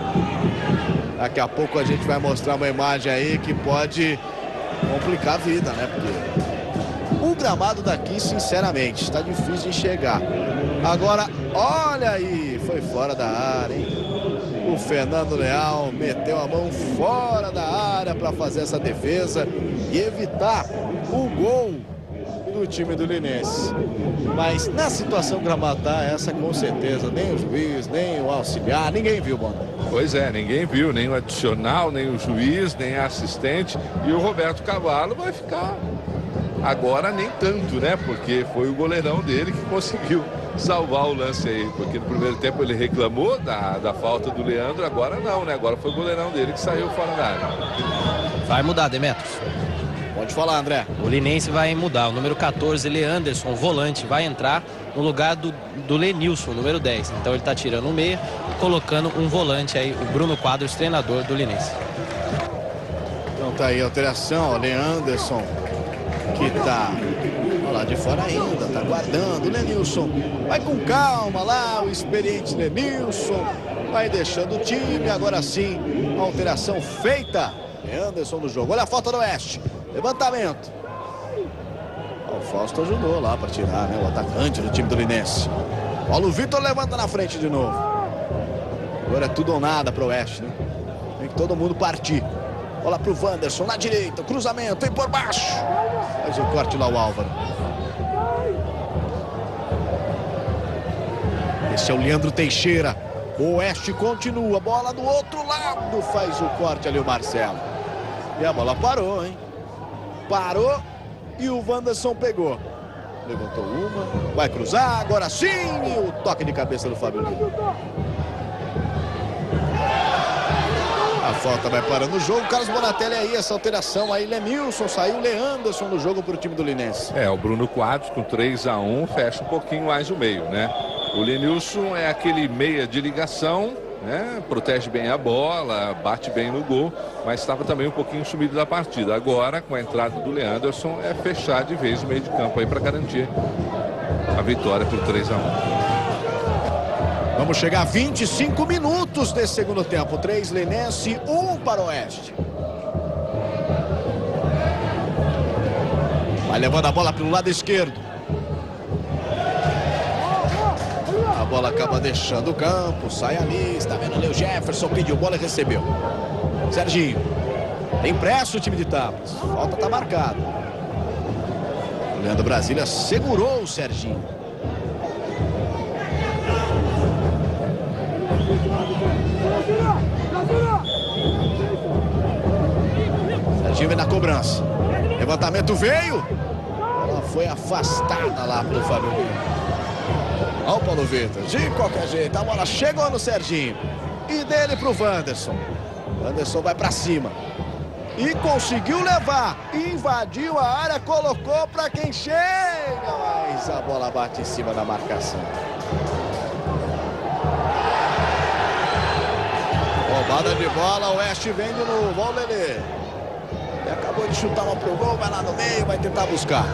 Daqui a pouco a gente vai mostrar uma imagem aí que pode complicar a vida, né? Porque o gramado daqui, sinceramente, está difícil de enxergar. Agora, olha aí, foi fora da área, hein? O Fernando Leal meteu a mão fora da área para fazer essa defesa e evitar o gol do time do Linense. Mas na situação gramatar essa, com certeza, nem o juiz, nem o auxiliar, ninguém viu, Banda. Pois é, ninguém viu, nem o adicional, nem o juiz, nem a assistente. E o Roberto Cavalo vai ficar agora nem tanto, né? Porque foi o goleirão dele que conseguiu salvar o lance aí. Porque no primeiro tempo ele reclamou da, da falta do Leandro, agora não, né? Agora foi o goleirão dele que saiu fora da área. Vai mudar, Demetrios. Pode falar, André. O Linense vai mudar. O número quatorze, Leanderson, volante, vai entrar no lugar do, do Lenilson, número dez. Então ele está tirando o meia, colocando um volante aí, o Bruno Quadros, treinador do Linense. Então tá aí a alteração, ó, Leanderson, que tá lá de fora ainda, tá guardando. O Lenilson vai com calma lá, o experiente Lenilson vai deixando o time. Agora sim, a alteração feita. Leanderson no jogo. Olha a falta do Oeste. Levantamento. O Fausto ajudou lá para tirar, né? O atacante do time do Linense. Paulo Vitor levanta na frente de novo. Agora é tudo ou nada para o Oeste, né? Tem que todo mundo partir. Bola para o Wanderson na direita. Cruzamento, vem por baixo. Faz o corte lá o Álvaro. Esse é o Leandro Teixeira. O Oeste continua. Bola do outro lado. Faz o corte ali o Marcelo. E a bola parou, hein? Parou e o Wanderson pegou. Levantou uma, vai cruzar, agora sim, e o toque de cabeça do Fábio Lima. A falta vai parando o jogo. Carlos Bonatelli aí, essa alteração aí, Lenilson saiu, Leanderson no jogo para o time do Linense. É, o Bruno Quadros com três a um fecha um pouquinho mais o meio, né? O Lenilson é aquele meia de ligação, né? Protege bem a bola, bate bem no gol, mas estava também um pouquinho sumido da partida. Agora, com a entrada do Leanderson, é fechar de vez o meio de campo aí para garantir a vitória por três a um. Vamos chegar a vinte e cinco minutos desse segundo tempo. três Linense, um para o Oeste. Vai levando a bola pelo lado esquerdo. A bola acaba deixando o campo, sai ali, está vendo ali o Jefferson, pediu bola e recebeu. Serginho, tem pressa o time de Tápolis, falta está marcada. O Leandro Brasília segurou o Serginho. Serginho vem na cobrança. Levantamento veio. Ela foi afastada lá pelo Fábio. Olha o Paulo Vitor. De qualquer jeito, a bola chegou no Serginho. E dele pro Wanderson. Wanderson vai pra cima. E conseguiu levar. Invadiu a área, colocou pra quem chega. Mas a bola bate em cima da marcação. Roubada de bola, o Oeste vem de novo. Olha o Lelê. Ele acabou de chutar uma pro gol, vai lá no meio, vai tentar buscar.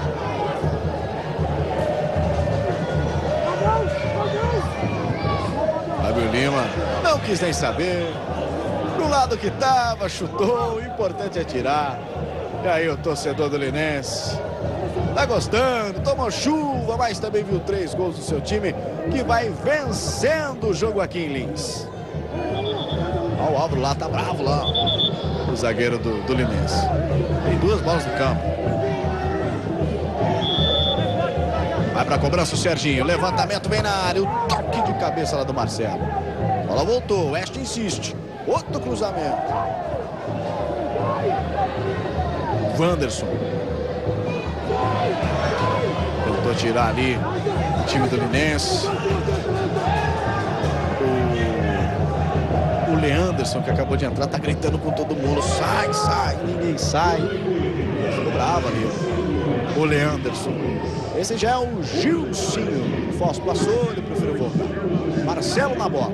Fábio Lima não quis nem saber. Pro lado que tava, chutou. O importante é tirar. E aí o torcedor do Linense tá gostando, tomou chuva, mas também viu três gols do seu time, que vai vencendo o jogo aqui em Lins. Olha o Álvaro lá, tá bravo lá, o zagueiro do, do Linense. Tem duas bolas no campo. Vai pra cobrança o Serginho, levantamento bem na área, o toque de cabeça lá do Marcelo. A bola voltou, o Oeste insiste, outro cruzamento. Wanderson tentou tirar ali o time do Linense. O, o Leanderson, que acabou de entrar, tá gritando com todo mundo: sai, sai, ninguém sai. Ficou bravo ali o Leanderson. Esse já é o Gilcinho. O Fausto passou, ele preferiu voltar. Marcelo na bola.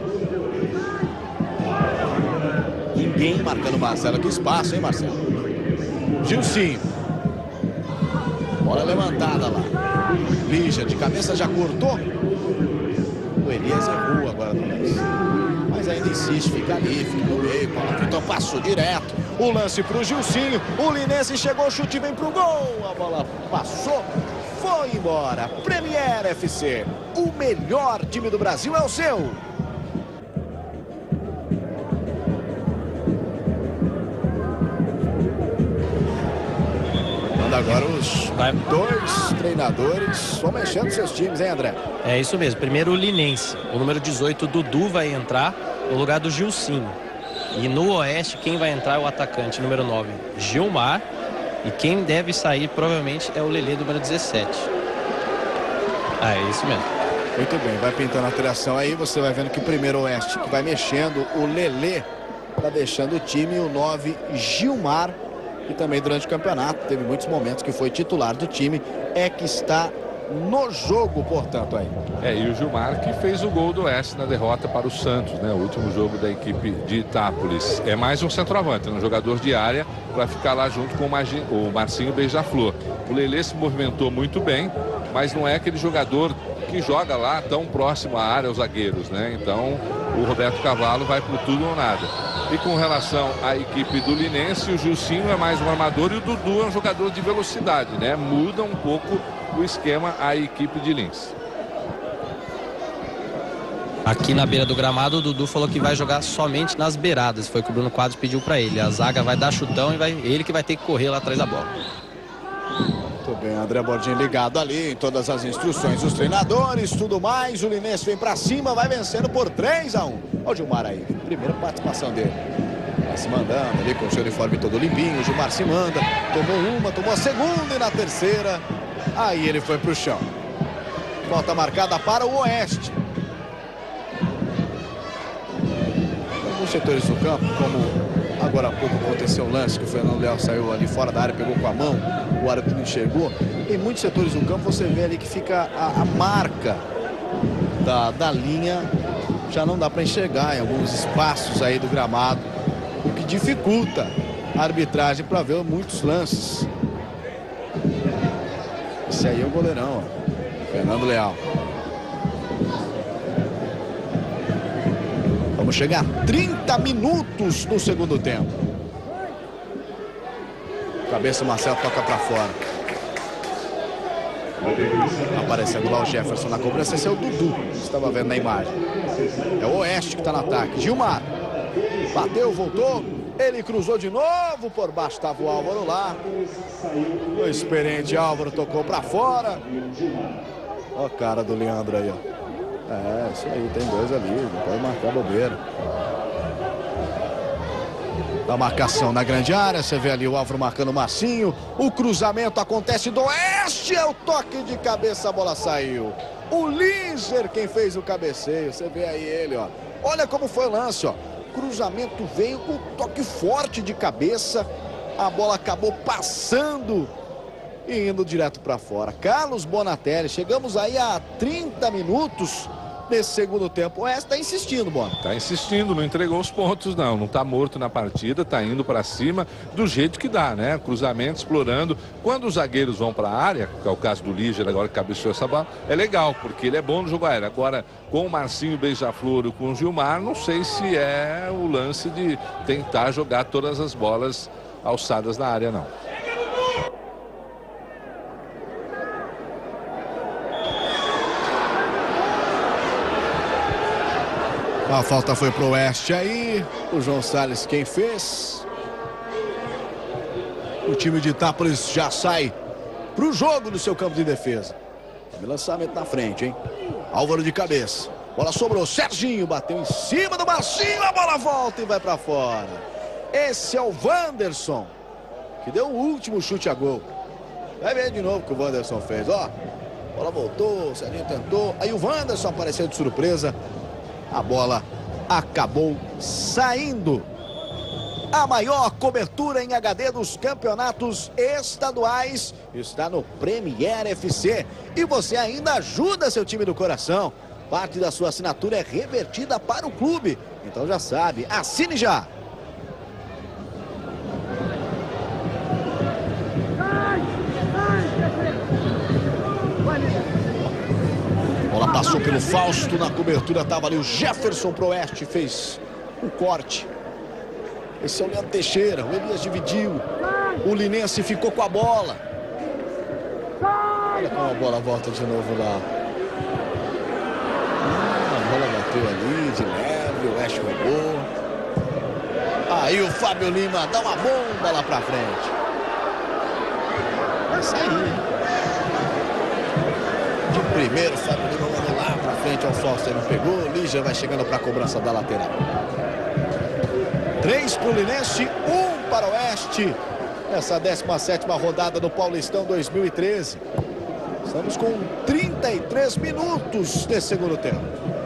Ninguém marcando Marcelo. Que espaço, hein, Marcelo? Gilcinho. Bola levantada lá. Lígia de cabeça já cortou. O Elias errou agora no lance. Mas ainda insiste, fica ali, fica no meio. Então passou direto. O lance pro Gilcinho. O Linense chegou, o chute vem pro gol. A bola passou, foi embora. Premier F C. O melhor time do Brasil é o seu. Agora os Vai. dois treinadores vão mexendo seus times, hein, André? É isso mesmo. Primeiro o Linense. O número dezoito, Dudu, vai entrar no lugar do Gilcinho. E no Oeste, quem vai entrar é o atacante número nove, Gilmar. E quem deve sair, provavelmente, é o Lelê, número dezessete. Ah, é isso mesmo. Muito bem, vai pintando a alteração aí. Você vai vendo que o primeiro Oeste que vai mexendo, o Lelê tá deixando o time. E o nove, Gilmar, e também durante o campeonato teve muitos momentos que foi titular do time, é que está no jogo, portanto, aí. É, e o Gilmar que fez o gol do Oeste na derrota para o Santos, né? O último jogo da equipe de Itápolis. É mais um centroavante, um jogador de área, vai ficar lá junto com o, Margi, o Marcinho Beija-Flor. O Lelê se movimentou muito bem, mas não é aquele jogador que joga lá tão próximo à área, aos zagueiros, né? Então, o Roberto Cavalo vai por tudo ou nada. E com relação à equipe do Linense, o Gilcinho é mais um armador e o Dudu é um jogador de velocidade, né? Muda um pouco o esquema a equipe de Lins. Aqui na beira do gramado, o Dudu falou que vai jogar somente nas beiradas. Foi o que o Bruno Quadros pediu para ele. A zaga vai dar chutão e vai, ele que vai ter que correr lá atrás da bola. Muito bem, André Bordinho ligado ali em todas as instruções dos treinadores, tudo mais. O Linense vem pra cima, vai vencendo por três a um. Olha o Gilmar aí, primeira participação dele. Vai se mandando ali com o seu uniforme todo limpinho. O Gilmar se manda, tomou uma, tomou a segunda e na terceira. Aí ele foi pro chão. Falta marcada para o Oeste. Alguns setores do campo, como agora há pouco aconteceu o lance que o Fernando Leal saiu ali fora da área, pegou com a mão, o árbitro não enxergou. Em muitos setores do campo você vê ali que fica a, a marca da, da linha já não dá para enxergar em alguns espaços aí do gramado, o que dificulta a arbitragem para ver muitos lances. Esse aí é o goleirão, ó, Fernando Leal. Vamos chegar a trinta minutos no segundo tempo. Cabeça, Marcelo toca para fora. Aparecendo lá o Jefferson na cobrança. Esse é o Dudu, que estava vendo na imagem. É o Oeste que está no ataque. Gilmar bateu, voltou. Ele cruzou de novo. Por baixo estava o Álvaro lá. O experiente Álvaro tocou para fora. Ó a cara do Leandro aí, ó. É, isso aí, tem dois ali. Não pode marcar bobeira. Da marcação na grande área, você vê ali o Álvaro marcando o Marcinho. O cruzamento acontece do Oeste, é o toque de cabeça, a bola saiu. O Líger quem fez o cabeceio, você vê aí ele, ó. Olha como foi o lance, ó. Cruzamento veio com toque forte de cabeça. A bola acabou passando e indo direto para fora. Carlos Bonatelli, chegamos aí a trinta minutos nesse segundo tempo. O Oeste está insistindo, Bona. Está insistindo, não entregou os pontos, não. Não está morto na partida, está indo para cima do jeito que dá, né? Cruzamento, explorando. Quando os zagueiros vão para a área, que é o caso do Líger, agora que cabeceou essa bola, é legal, porque ele é bom no jogo aéreo. Agora, com o Marcinho Beija-Flor e com o Gilmar, não sei se é o lance de tentar jogar todas as bolas alçadas na área, não. A falta foi pro Oeste aí. O João Salles quem fez. O time de Itápolis já sai pro jogo do seu campo de defesa. Lançamento na frente, hein? Álvaro de cabeça. Bola sobrou. Serginho bateu em cima do Marcinho. A bola volta e vai pra fora. Esse é o Wanderson, que deu o último chute a gol. Vai ver de novo o que o Wanderson fez, ó. A bola voltou, o Serginho tentou. Aí o Wanderson apareceu de surpresa. A bola acabou saindo. A maior cobertura em H D dos campeonatos estaduais está no Premier F C. E você ainda ajuda seu time do coração. Parte da sua assinatura é revertida para o clube. Então já sabe, assine já. Bola passou pelo Fausto na cobertura, estava ali o Jefferson pro Oeste, fez um corte. Esse é o Leandro Teixeira, o Elias dividiu, o Linense ficou com a bola. Olha como a bola volta de novo lá. Hum, a bola bateu ali de leve, o Oeste roubou. Aí o Fábio Lima dá uma bomba lá pra frente. Vai sair, hein? Primeiro, Fábio Lima mandou lá pra frente ao Fausto, ele não pegou. Lígia vai chegando pra cobrança da lateral. Três pro Linense, um para o Oeste. Nessa décima sétima rodada do Paulistão dois mil e treze. Estamos com trinta e três minutos de segundo tempo.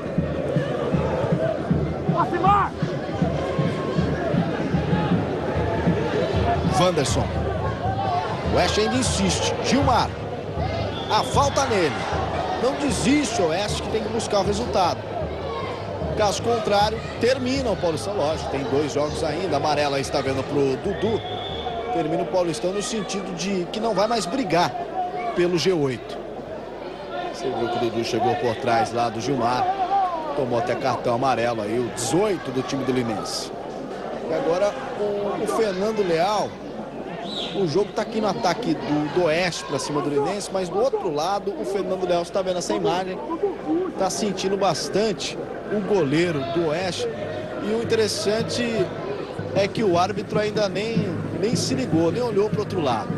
Wanderson. O Oeste ainda insiste. Gilmar. A falta nele. Não desiste o Oeste, que tem que buscar o resultado. Caso contrário, termina o Paulistão, lógico. Tem dois jogos ainda. A amarela está vendo pro Dudu. Termina o Paulistão no sentido de que não vai mais brigar pelo G oito. Você viu que o Dudu chegou por trás lá do Gilmar. Tomou até cartão amarelo aí, o dezoito do time do Linense. E agora o, o Fernando Leal. O jogo está aqui no ataque do, do Oeste para cima do Linense, mas do outro lado o Fernando Leal está vendo essa imagem, está sentindo bastante o goleiro do Oeste. E o interessante é que o árbitro ainda nem, nem se ligou, nem olhou para o outro lado.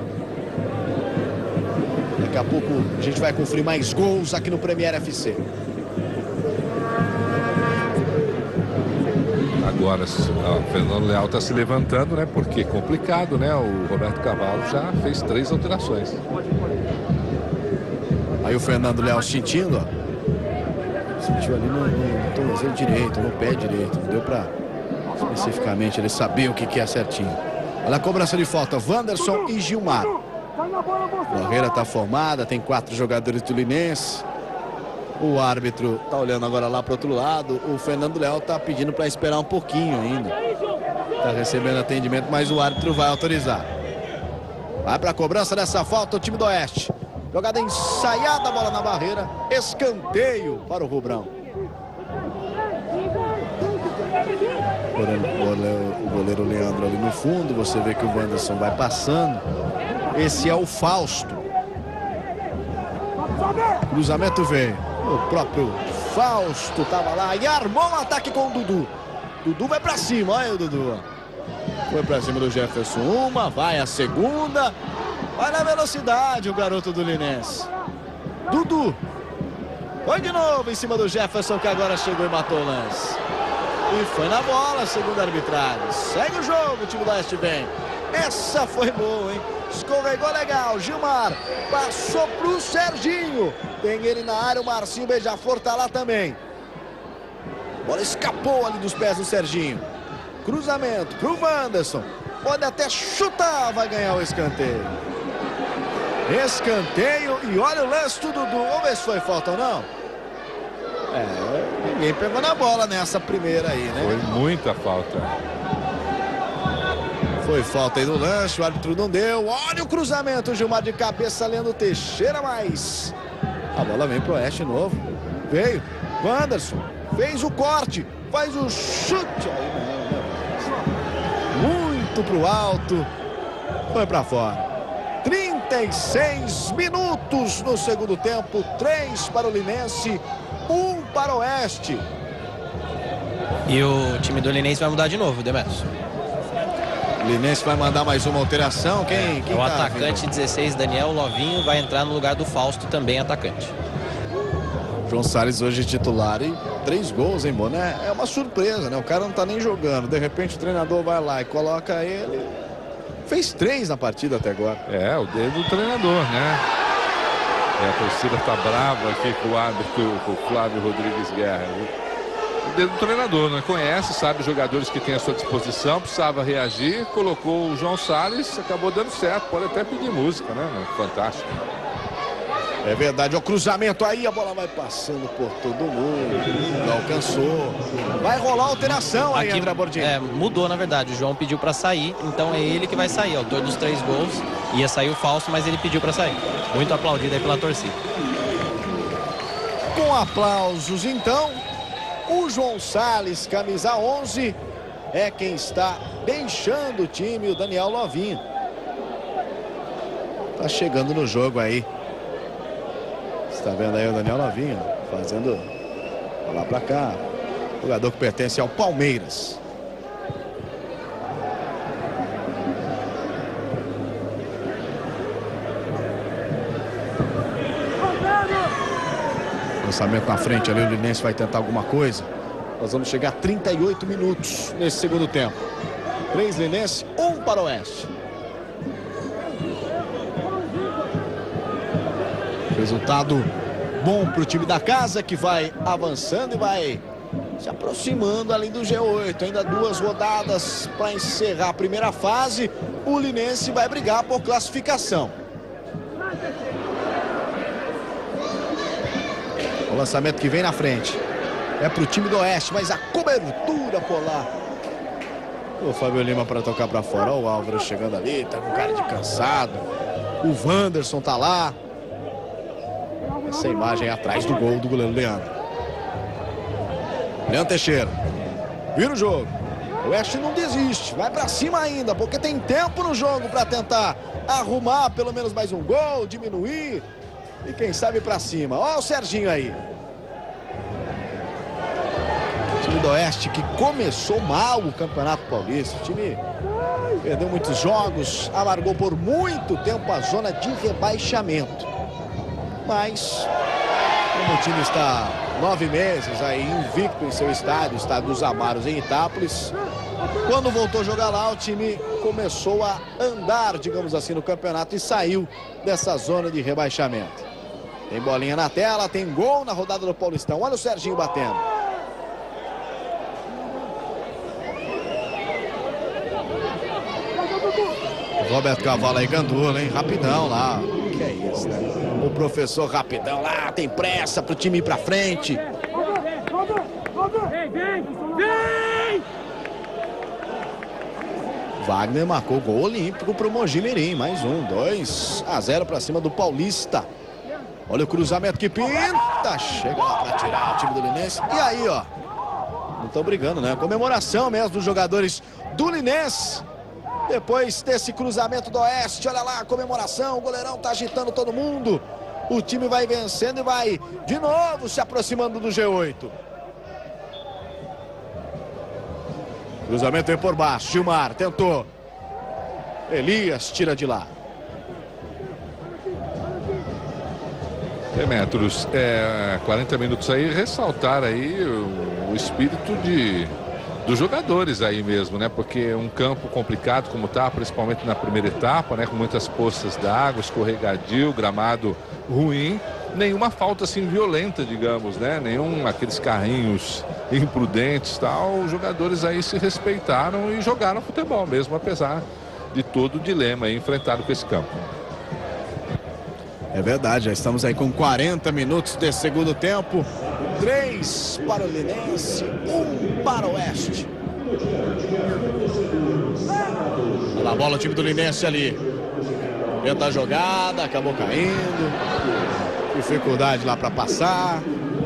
Daqui a pouco a gente vai conferir mais gols aqui no Premier F C. Agora o Fernando Leal está se levantando, né? Porque é complicado, né? O Roberto Cavalo já fez três alterações. Aí o Fernando Leal sentindo, ó. Sentiu ali no, no, no tornozelo direito, no pé direito. Não deu para especificamente ele saber o que, que é certinho. Olha a cobrança de falta, Wanderson e Gilmar. A barreira está formada, tem quatro jogadores do Linense. O árbitro tá olhando agora lá para outro lado. O Fernando Léo tá pedindo para esperar um pouquinho ainda. Tá recebendo atendimento, mas o árbitro vai autorizar. Vai para a cobrança dessa falta o time do Oeste. Jogada ensaiada, bola na barreira. Escanteio para o Rubrão. O goleiro, o goleiro Leandro ali no fundo. Você vê que o Wanderson vai passando. Esse é o Fausto. Cruzamento veio. O próprio Fausto estava lá e armou um ataque com o Dudu. Dudu vai para cima, olha o Dudu. Foi para cima do Jefferson. Uma, vai a segunda. Vai na velocidade o garoto do Linense. Dudu. Foi de novo em cima do Jefferson, que agora chegou e matou o lance. E foi na bola, segundo a arbitragem. Segue o jogo, o time do Oeste vem. Essa foi boa, hein? Escorregou legal, Gilmar. Passou pro Serginho. Tem ele na área, o Marcinho Beija-Flor tá lá também. Bola escapou ali dos pés do Serginho. Cruzamento pro Wanderson. Pode até chutar, vai ganhar o escanteio. Escanteio e olha o lance do Dudu. Vamos ver se foi falta ou não. É, ninguém pegou na bola nessa primeira aí, né? Foi muita falta. Foi falta aí no lance, o árbitro não deu. Olha o cruzamento, Gilmar de cabeça, Leandro Teixeira, mas a bola vem pro Oeste novo. Veio, Wanderson fez o corte, faz o chute. Aí não, muito pro alto, foi pra fora. trinta e seis minutos no segundo tempo, três para o Linense, um para o Oeste. E o time do Linense vai mudar de novo, Demetrio. O Linense vai mandar mais uma alteração. Quem, quem o tá atacante vindo? dezesseis, Daniel Lovinho, vai entrar no lugar do Fausto, também atacante. João Salles hoje titular e três gols, hein, Boné? É uma surpresa, né? O cara não tá nem jogando. De repente o treinador vai lá e coloca ele. Fez três na partida até agora. É, o dedo do treinador, né? E a torcida tá brava aqui com o árbitro, com o Flávio Rodrigues Guerra. O dedo do treinador, né? Conhece, sabe os jogadores que tem à sua disposição, precisava reagir, colocou o João Salles, acabou dando certo. Pode até pedir música, né? Fantástico. É verdade, o cruzamento aí, a bola vai passando por todo mundo, não alcançou. Vai rolar alteração aí, Aqui, André Bordini. É, mudou, na verdade. O João pediu para sair, então é ele que vai sair. Autor dos três gols. Ia sair o Fausto, mas ele pediu para sair. Muito aplaudido aí pela torcida. Com aplausos, então, o João Salles, camisa onze, é quem está deixando o time, o Daniel Lovinho. Tá chegando no jogo aí. Tá vendo aí o Daniel Lovinho fazendo lá pra cá. Jogador que pertence ao Palmeiras. Lançamento na frente ali, o Linense vai tentar alguma coisa. Nós vamos chegar a trinta e oito minutos nesse segundo tempo. três Linense, um para o Oeste. Resultado bom para o time da casa, que vai avançando e vai se aproximando além do G oito. Ainda duas rodadas para encerrar a primeira fase. O Linense vai brigar por classificação. O lançamento que vem na frente é para o time do Oeste, mas a cobertura por lá. O Fábio Lima para tocar para fora. Olha o Álvaro chegando ali, tá com cara de cansado. O Wanderson tá lá. Essa imagem é atrás do gol do goleiro Leandro. Leandro Teixeira. Vira o jogo. O Oeste não desiste. Vai pra cima ainda, porque tem tempo no jogo para tentar arrumar pelo menos mais um gol, diminuir. E quem sabe pra cima. Ó o Serginho aí. O time do Oeste que começou mal o Campeonato Paulista. O time perdeu muitos jogos, alargou por muito tempo a zona de rebaixamento. Mas, como o time está nove meses aí invicto em seu estádio, estádio dos Amaros em Itápolis, quando voltou a jogar lá, o time começou a andar, digamos assim, no campeonato e saiu dessa zona de rebaixamento. Tem bolinha na tela, tem gol na rodada do Paulistão. Olha o Serginho batendo. Roberto Cavalo aí, gandula, hein? Rapidão lá. Que é isso? Elias, né? O professor rapidão lá, tem pressa pro time ir pra frente. Wagner marcou gol olímpico pro Mogi Mirim. Mais um, dois a zero pra cima do Paulista. Olha o cruzamento que pinta. Chega lá pra tirar o time do Linense. E aí, ó. Não estão brigando, né? Comemoração mesmo dos jogadores do Linense. Depois desse cruzamento do Oeste. Olha lá a comemoração. O goleirão tá agitando todo mundo. O time vai vencendo e vai de novo se aproximando do G oito. Cruzamento aí por baixo. Gilmar tentou. Elias tira de lá. Demetros, é, quarenta minutos aí, ressaltar aí o, o espírito de, dos jogadores aí mesmo, né? Porque um campo complicado como tá, principalmente na primeira etapa, né? Com muitas poças d'água, escorregadio, gramado ruim. Nenhuma falta assim violenta, digamos, né? Nenhum aqueles carrinhos imprudentes, tal. Os jogadores aí se respeitaram e jogaram futebol mesmo, apesar de todo o dilema aí enfrentado com esse campo. É verdade, já estamos aí com quarenta minutos de segundo tempo. três para o Linense, um para o Oeste. Olha a bola, o time do Linense ali. Tenta a jogada, acabou caindo. Dificuldade lá para passar.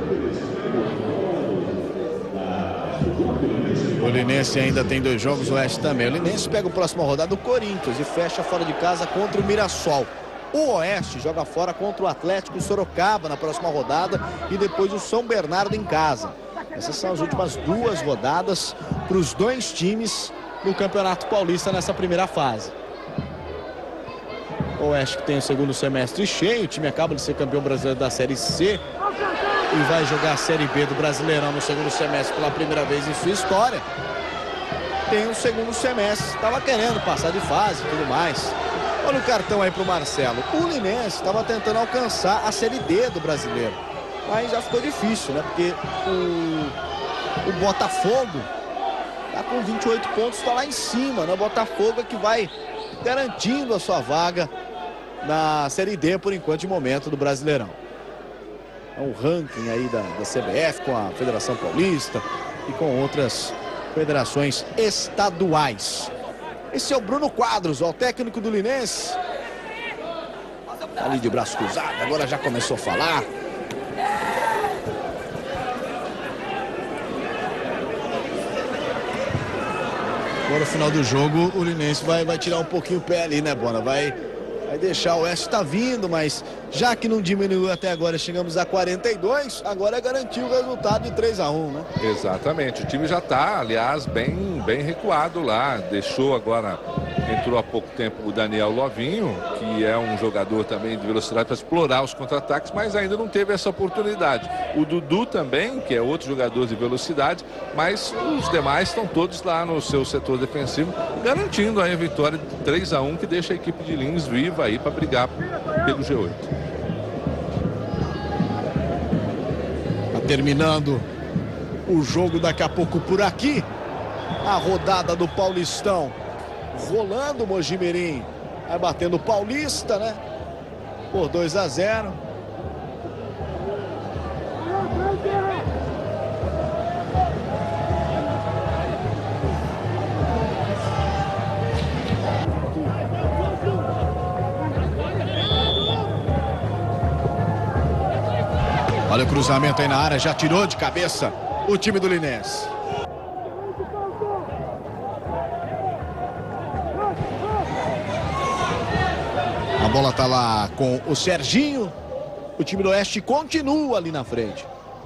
O Linense ainda tem dois jogos, o Oeste também. O Linense pega o próximo rodada do Corinthians e fecha fora de casa contra o Mirassol. O Oeste joga fora contra o Atlético Sorocaba na próxima rodada e depois o São Bernardo em casa. Essas são as últimas duas rodadas para os dois times no Campeonato Paulista nessa primeira fase. O Oeste que tem o segundo semestre cheio, o time acaba de ser campeão brasileiro da Série C e vai jogar a Série B do Brasileirão no segundo semestre pela primeira vez em sua história. Tem o segundo semestre, estava querendo passar de fase e tudo mais. Olha o cartão aí pro Marcelo. O Linense estava tentando alcançar a Série D do Brasileiro, mas já ficou difícil, né? Porque o, o Botafogo tá com vinte e oito pontos, está lá em cima, né? O Botafogo é que vai garantindo a sua vaga na Série D por enquanto, de momento, do Brasileirão. É um ranking aí da, da C B F com a Federação Paulista e com outras federações estaduais. Esse é o Bruno Quadros, ó, o técnico do Linense. Tá ali de braço cruzado, agora já começou a falar. Agora no final do jogo o Linense vai, vai tirar um pouquinho o pé ali, né, Bona? Vai, vai deixar o Oeste tá vindo, mas já que não diminuiu até agora, chegamos a quarenta e dois, agora é garantir o resultado de três a um, né? Exatamente, o time já está, aliás, bem, bem recuado lá, deixou agora, entrou há pouco tempo o Daniel Lovinho, que é um jogador também de velocidade para explorar os contra-ataques, mas ainda não teve essa oportunidade. O Dudu também, que é outro jogador de velocidade, mas os demais estão todos lá no seu setor defensivo, garantindo aí a vitória de três a um, que deixa a equipe de Lins viva aí para brigar pelo G oito. Terminando o jogo daqui a pouco por aqui. A rodada do Paulistão rolando. O Mogi Mirim vai batendo o Paulista, né? Por dois a zero. Olha o cruzamento aí na área, já tirou de cabeça o time do Linense. A bola tá lá com o Serginho. O time do Oeste continua ali na frente.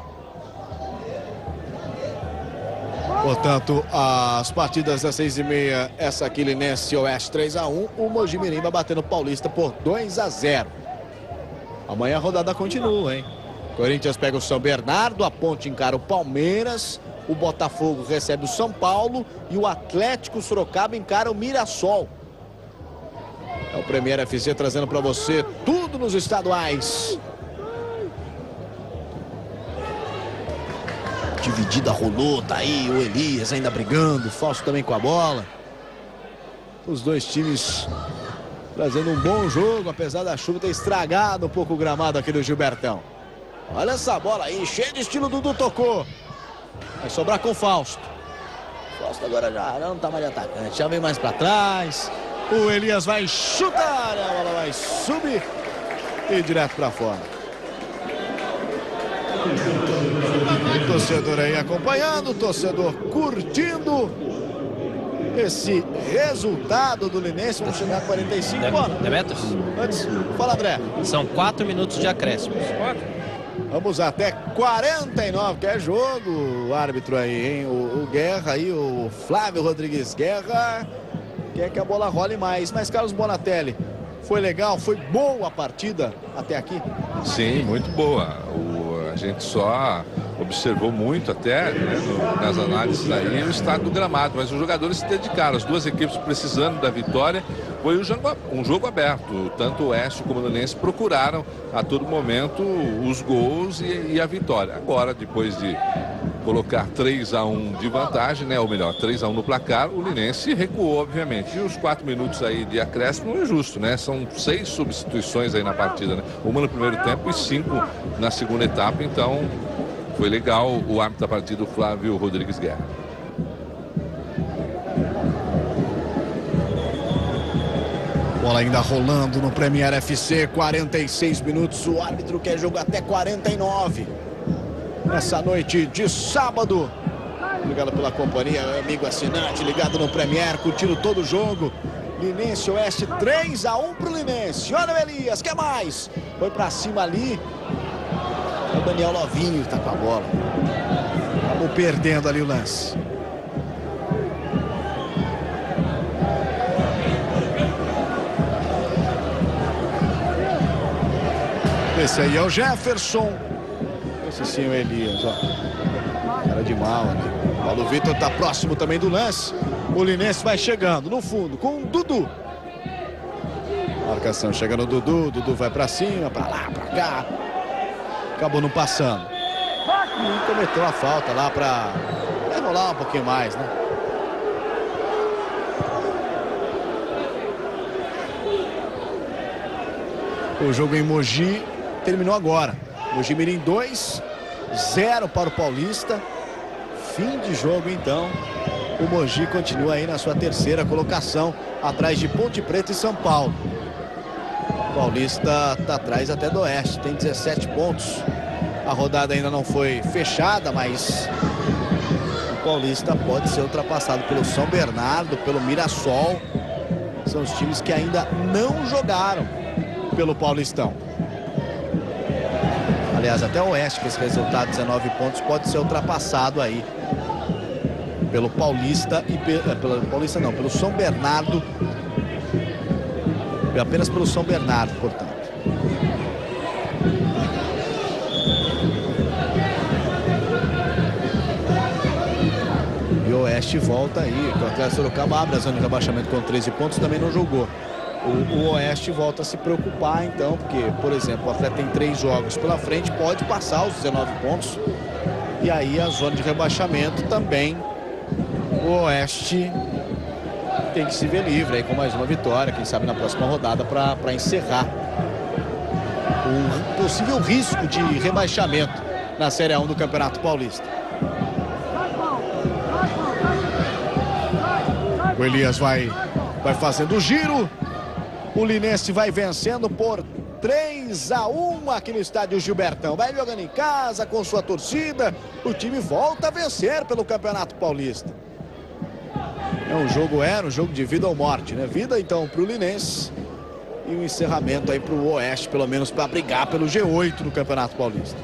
Portanto, as partidas das seis e meia, essa aqui, Linense e Oeste três a um. O Mogi Mirim vai batendo o Paulista por dois a zero. Amanhã a rodada continua, hein? Corinthians pega o São Bernardo, a Ponte encara o Palmeiras, o Botafogo recebe o São Paulo e o Atlético Sorocaba encara o Mirassol. É o Premier F C trazendo para você tudo nos estaduais. Dividida rolou, tá aí o Elias ainda brigando, o Fausto também com a bola. Os dois times trazendo um bom jogo, apesar da chuva ter estragado um pouco o gramado aqui do Gilbertão. Olha essa bola aí, cheia de estilo. Dudu tocou. Vai sobrar com o Fausto. Fausto agora já, já não tá mais de atacante, já vem mais pra trás. O Elias vai chutar, a bola vai subir e direto pra fora. O torcedor aí acompanhando, o torcedor curtindo esse resultado do Linense. Vamos chegar a quarenta e cinco. Bora. Demetrios? Antes, fala, André. São quatro minutos de acréscimo. Vamos até quarenta e nove, que é jogo, o árbitro aí, hein? O, o Guerra aí, o Flávio Rodrigues Guerra, quer que a bola role mais. Mas, Carlos Bonatelli, foi legal, foi boa a partida até aqui? Sim, muito boa. O, a gente só observou muito até, né, no, nas análises aí, o estado do gramado, mas os jogadores se dedicaram, as duas equipes precisando da vitória. Foi um jogo, um jogo aberto, tanto o Oeste como o Linense procuraram a todo momento os gols e, e a vitória. Agora, depois de colocar três a um de vantagem, né, ou melhor, três a um no placar, o Linense recuou, obviamente. E os quatro minutos aí de acréscimo não é justo, né? São seis substituições aí na partida, né? Uma no primeiro tempo e cinco na segunda etapa, então foi legal o árbitro da partida, o Flávio Rodrigues Guerra. Bola ainda rolando no Premier F C, quarenta e seis minutos, o árbitro quer jogo até quarenta e nove. Nessa noite de sábado. Obrigado pela companhia, amigo assinante, ligado no Premier, curtindo todo o jogo. Linense Oeste, três a um pro Linense. Olha o Elias, quer mais? Foi pra cima ali. O Daniel Lovinho tá com a bola. Acabou perdendo ali o lance. Esse aí é o Jefferson. Esse sim é o Elias, ó. Cara de mal, né? O Paulo Vitor tá próximo também do lance. O Linense vai chegando no fundo com o Dudu. Marcação chega no Dudu. Dudu vai pra cima, pra lá, pra cá. Acabou não passando. E cometeu a falta lá pra enrolar um pouquinho mais, né? O jogo em Mogi terminou agora. Mogi Mirim dois, zero para o Paulista. Fim de jogo, então. O Mogi continua aí na sua terceira colocação, atrás de Ponte Preta e São Paulo. O Paulista está atrás até do Oeste, tem dezessete pontos. A rodada ainda não foi fechada, mas o Paulista pode ser ultrapassado pelo São Bernardo, pelo Mirassol. São os times que ainda não jogaram pelo Paulistão. Aliás, até o Oeste, com esse resultado, dezenove pontos, pode ser ultrapassado aí pelo Paulista e pe... pelo Paulista não, pelo São Bernardo. Apenas pelo São Bernardo, portanto. E o Oeste volta aí. O Atlético Sorocaba abre a zona de rebaixamento com treze pontos, também não jogou. O, o Oeste volta a se preocupar, então, porque, por exemplo, o Atlético tem três jogos pela frente, pode passar os dezenove pontos. E aí a zona de rebaixamento também, o Oeste tem que se ver livre aí com mais uma vitória, quem sabe na próxima rodada, para encerrar o possível risco de rebaixamento na Série A um do Campeonato Paulista. O Elias vai, vai fazendo o giro. O Linense vai vencendo por três a um aqui no estádio Gilbertão. Vai jogando em casa com sua torcida. O time volta a vencer pelo Campeonato Paulista. É um jogo, era um jogo de vida ou morte, né? Vida então para o Linense e um encerramento aí para o Oeste, pelo menos para brigar pelo G oito no Campeonato Paulista.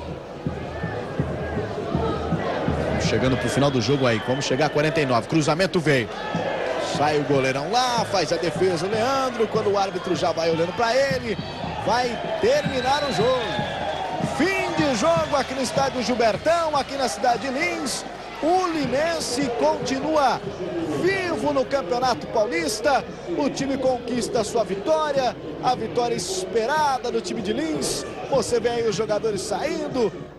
Chegando para o final do jogo aí, vamos chegar a quarenta e nove. Cruzamento veio. Sai o goleirão lá, faz a defesa o Leandro, quando o árbitro já vai olhando para ele, vai terminar o jogo. Fim de jogo aqui no estádio Gilbertão, aqui na cidade de Lins. O Linense continua vivo no Campeonato Paulista. O time conquista a sua vitória, a vitória esperada do time de Lins. Você vê aí os jogadores saindo,